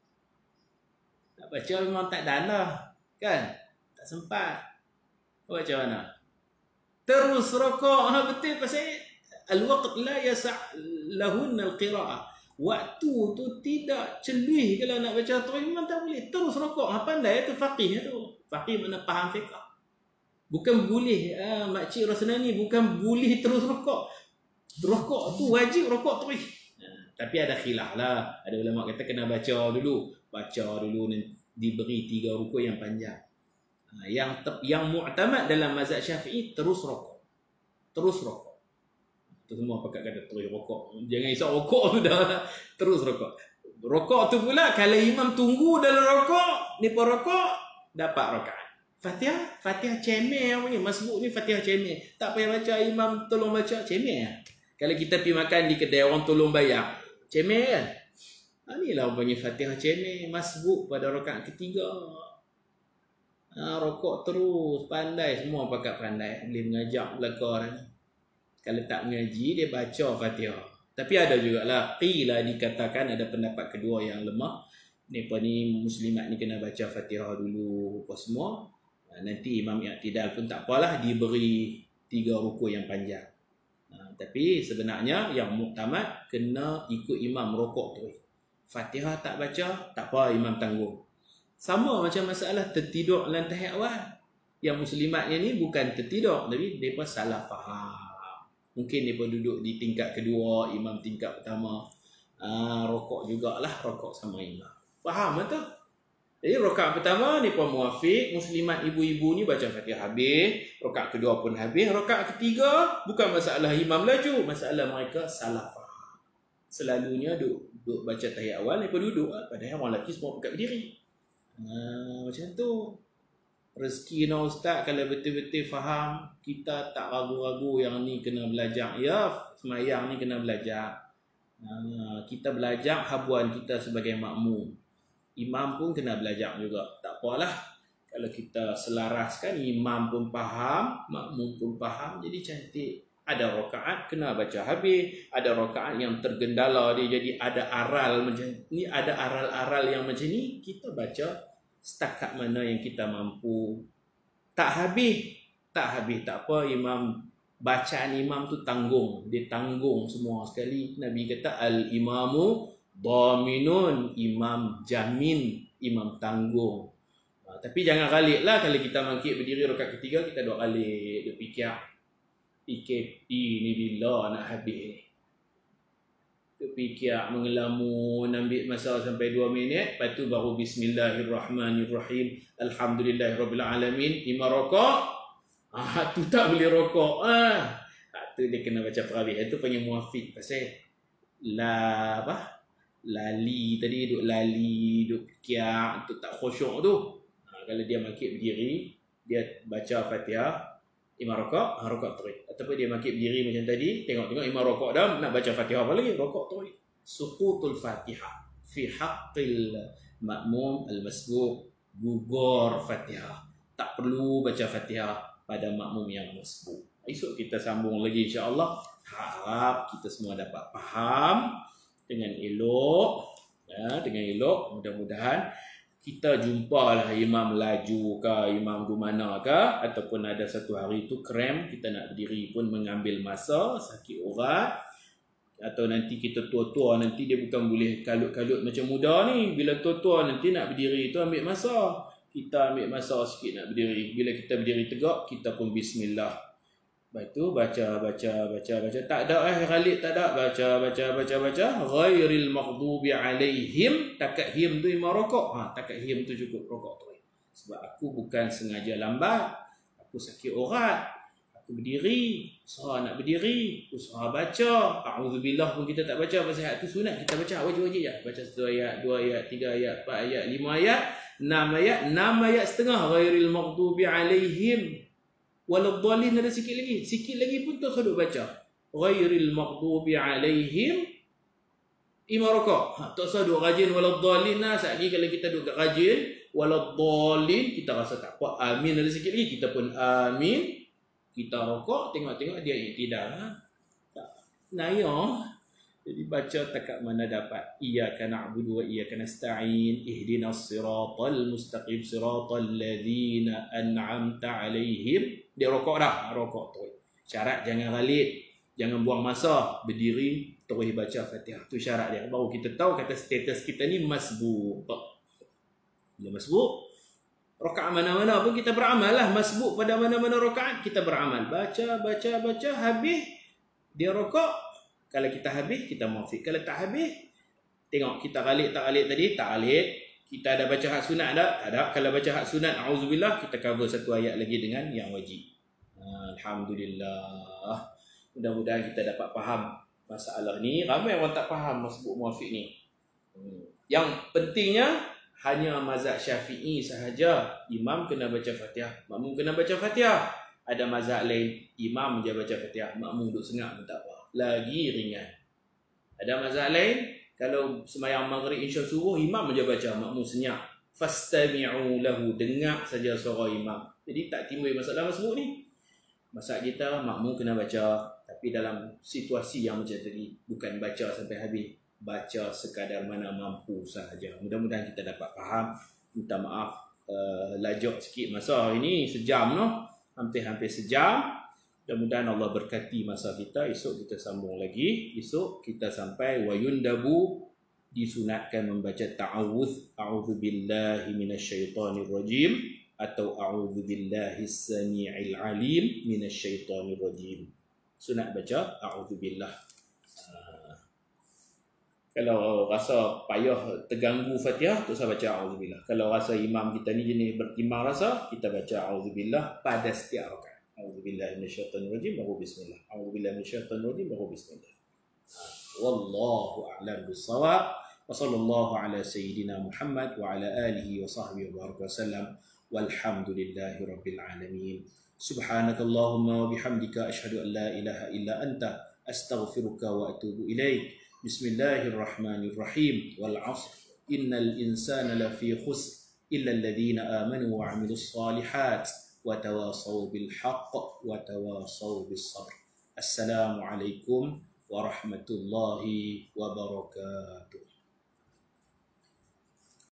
Nak baca memang tak dah lah. Kan? Tak sempat. Baca mana? Terus rokok. Ha, betul pasal al-waqt la yasa' lahun al-qira'ah. Waktu tu tidak celui kalau nak baca terus, memang tak boleh. Terus rokok. Ha, pandai tu faqih tu. Faqih mana faham fiqh. Bukan boleh. Ah, makcik Rasnani bukan boleh terus rokok. Rokok tu wajib rokok terus. Ha, tapi ada khilaf lah. Ada ulama kata kena baca dulu. Baca dulu diberi tiga rukuk yang panjang. Ha, yang tep, yang mu'tamad dalam mazhab Syafi'i terus rokok. Terus rokok. Semua pakat kata terus rokok. Jangan risau rokok tu dah. Terus rokok. Rokok tu pula kalau imam tunggu dalam rokok, ni pun rokok, dapat rakaat. Fatihah, Fatihah cemeh yang punya. Masbuk ni Fatihah cemeh. Tak payah baca, imam tolong baca, cemeh lah. Kalau kita pergi makan di kedai orang tolong bayar, cemeh kan? Ha, ni lah orang panggil Fatihah cemeh. Masbuk pada rakaat ketiga. Ha, rokok terus, pandai. Semua pakat pandai. Boleh mengajak belakang ni. Kalau tak mengaji, dia baca Fatihah. Tapi ada jugalah, qila dikatakan ada pendapat kedua yang lemah. Ni apa ni, muslimat ni kena baca Fatihah dulu apa semua. Nanti imam i'tidal pun tak apalah, diberi tiga rukuk yang panjang. Ha, tapi sebenarnya yang muktamad kena ikut imam rokok terus. Fatihah tak baca, tak apa, imam tanggung. Sama macam masalah tertidur dalam tahiyat awal. Yang muslimatnya ni bukan tertidur, tapi mereka salah faham. Mungkin dia pun duduk di tingkat kedua, imam tingkat pertama. Aa, rokok jugalah, rokok sama imam. Faham tak? Jadi rakaat pertama ni pun muafiq, muslimat ibu-ibu ni baca Fatihah habis, rakaat kedua pun habis, rakaat ketiga bukan masalah imam laju, masalah mereka salah faham. Selalunya duduk, duduk baca tahiyat awal, mereka duduk, padahal orang lelaki semua pakat berdiri. Aa, macam tu. Rezeki no ustaz, kalau betul-betul faham, kita tak ragu-ragu yang ni kena belajar. Ya, semayang ni kena belajar. Ha, kita belajar habuan kita sebagai makmum. Imam pun kena belajar juga. Tak apalah. Kalau kita selaraskan, imam pun faham, makmum pun faham, jadi cantik. Ada rakaat kena baca habis, ada rakaat yang tergendala dia, jadi ada aral macam ni, ada aral-aral yang macam ni, kita baca setakat mana yang kita mampu. Tak habis, tak habis tak apa, imam bacaan imam tu tanggung, dia tanggung semua sekali. Nabi kata al-imamu dhaminun, imam jamin, imam tanggung. Ha, tapi jangan galik lah kalau kita mangkit berdiri rakaat ketiga, kita dua galik, dia fikir P K P ni bila nak habis ni. Fikir mengelamun, ambil masa sampai dua minit, lepas tu baru bismillahirrahmanirrahim, alhamdulillahirrabbilalamin, imam rokok. Ah, tu tak boleh rokok. Ah, tu dia kena baca tarawih. Itu panggil muafiq. Pasal la apa? Lali tadi, duk lali, duk fikir, tu tak khusyuk tu. Ha, kalau dia mangkit berdiri, dia baca Fatihah, imam rokok, ha, rokok terus. Ataupun dia mangkit berdiri macam tadi, tengok-tengok imam rokok dah, nak baca Fatihah apa lagi? Rokok terus. Suqutul Fatihah. fi haqqil makmum al-masbuq, gugur Fatihah. Tak perlu baca Fatihah pada makmum yang masbuq. Esok kita sambung lagi insya-Allah. Harap kita semua dapat faham dengan elok, ya, dengan elok. Mudah-mudahan kita jumpalah imam laju ke, imam di mana ke, ataupun ada satu hari tu krem, kita nak berdiri pun mengambil masa, sakit urat, atau nanti kita tua-tua, nanti dia bukan boleh kalut-kalut macam muda ni. Bila tua-tua nanti nak berdiri tu ambil masa. Kita ambil masa sikit nak berdiri. Bila kita berdiri tegak, kita pun bismillah. Lepas tu baca, baca, baca, baca. Tak ada eh Khalid, tak ada. Baca, baca, baca, baca. Ghairil maghdubi alaihim. Takat him tu lima rokok. Ha, takat him tu cukup rokok tu. Sebab aku bukan sengaja lambat. Aku sakit urat. Aku berdiri, usaha nak berdiri, usaha baca. A'udzubillah pun kita tak baca, pasal ayat tu sunat. Kita baca wajib-wajib je. Baca satu ayat, dua ayat, tiga ayat, empat ayat, lima ayat, enam ayat, enam ayat setengah. Ghairil maghdubi alaihim waladdallin, ada sikit lagi. Sikit lagi pun tu duk baca. Ghairil maghdubi alaihim lima rakaat. Ha, tak usah duk rajin waladdallin lah. Saat ni kalau kita duk rajin waladdallin, kita rasa tak apa. Amin ada sikit lagi, kita pun amin. Kita rokok, tengok-tengok dia iktidal. Ha? Naya. Jadi baca takat mana dapat. Iyyaka na'budu wa iyyaka nasta'in. Ihdinas siratal mustaqim siratal ladzina an'amta 'alaihim. Dia rokok dah, rokok tu. Syarat jangan ghalid, jangan buang masa, berdiri terus baca Fatihah. Tu syarat dia. Baru kita tahu kata status kita ni masbuq. Bila masbuq, rakaat mana-mana pun kita beramal lah. Masbuk pada mana-mana rakaat kita beramal. Baca, baca, baca. Habis dia rokok. Kalau kita habis, kita muafiq. Kalau tak habis, tengok kita ghalid tak ghalid tadi. Tak ghalid. Kita ada baca hak sunat tak? Tak ada. Kalau baca hak sunat, a'udzubillah, kita cover satu ayat lagi dengan yang wajib. Alhamdulillah. Mudah-mudahan kita dapat faham masalah ni. Ramai orang tak faham masbuk muafiq ni. Yang pentingnya, hanya mazhab Syafi'i sahaja imam kena baca Fatihah, makmum kena baca Fatihah. Ada mazhab lain imam je baca Fatihah, makmum duduk sengak pun tak apa, lagi ringan. Ada mazhab lain kalau sembahyang maghrib isya subuh imam je baca, makmum senyap. Fastami'u lahu, dengar saja suara imam. Jadi tak timbul masalah masbuk ni. Mazhab kita makmum kena baca, tapi dalam situasi yang macam tadi, bukan baca sampai habis, baca sekadar mana mampu sahaja. Mudah-mudahan kita dapat faham. Minta maaf uh, lajak sikit masa hari ni, sejam no, hampir-hampir sejam. Mudah-mudahan Allah berkati masa kita. Esok kita sambung lagi. Esok kita sampai wa yundabu, disunatkan membaca ta'awudz, a'udzu billahi minasyaitonir rajim, atau a'udzu billahi samii'il alim minasyaitonir rajim. Sunat baca a'udzu billah. Kalau rasa payah terganggu Fatihah, tak usah baca a'udzubillah. Kalau rasa imam kita ni jenis bertimbang rasa, kita baca a'udzubillah pada setiap rakaat. A'udzubillahi minasyaitonir rajim baru bismillah. A'udzubillahi minasyaitonir rajim baru bismillah. Wallahu a'lam bissawab. Wa sallallahu ala sayyidina Muhammad wa ala alihi wa sahbihi wa baraka wasallam. Walhamdulillahi rabbil alamin. Subhanakallahumma wa bihamdika asyhadu an la ilaha illa anta astaghfiruka wa atubu ilaik. Bismillahirrahmanirrahim. Wal 'ashr innal insana lafi khusr illa alladhina amanu wa 'amilus shalihat wa tawasaw bil haqq wa tawasaw bis sabr. Assalamualaikum warahmatullahi wabarakatuh.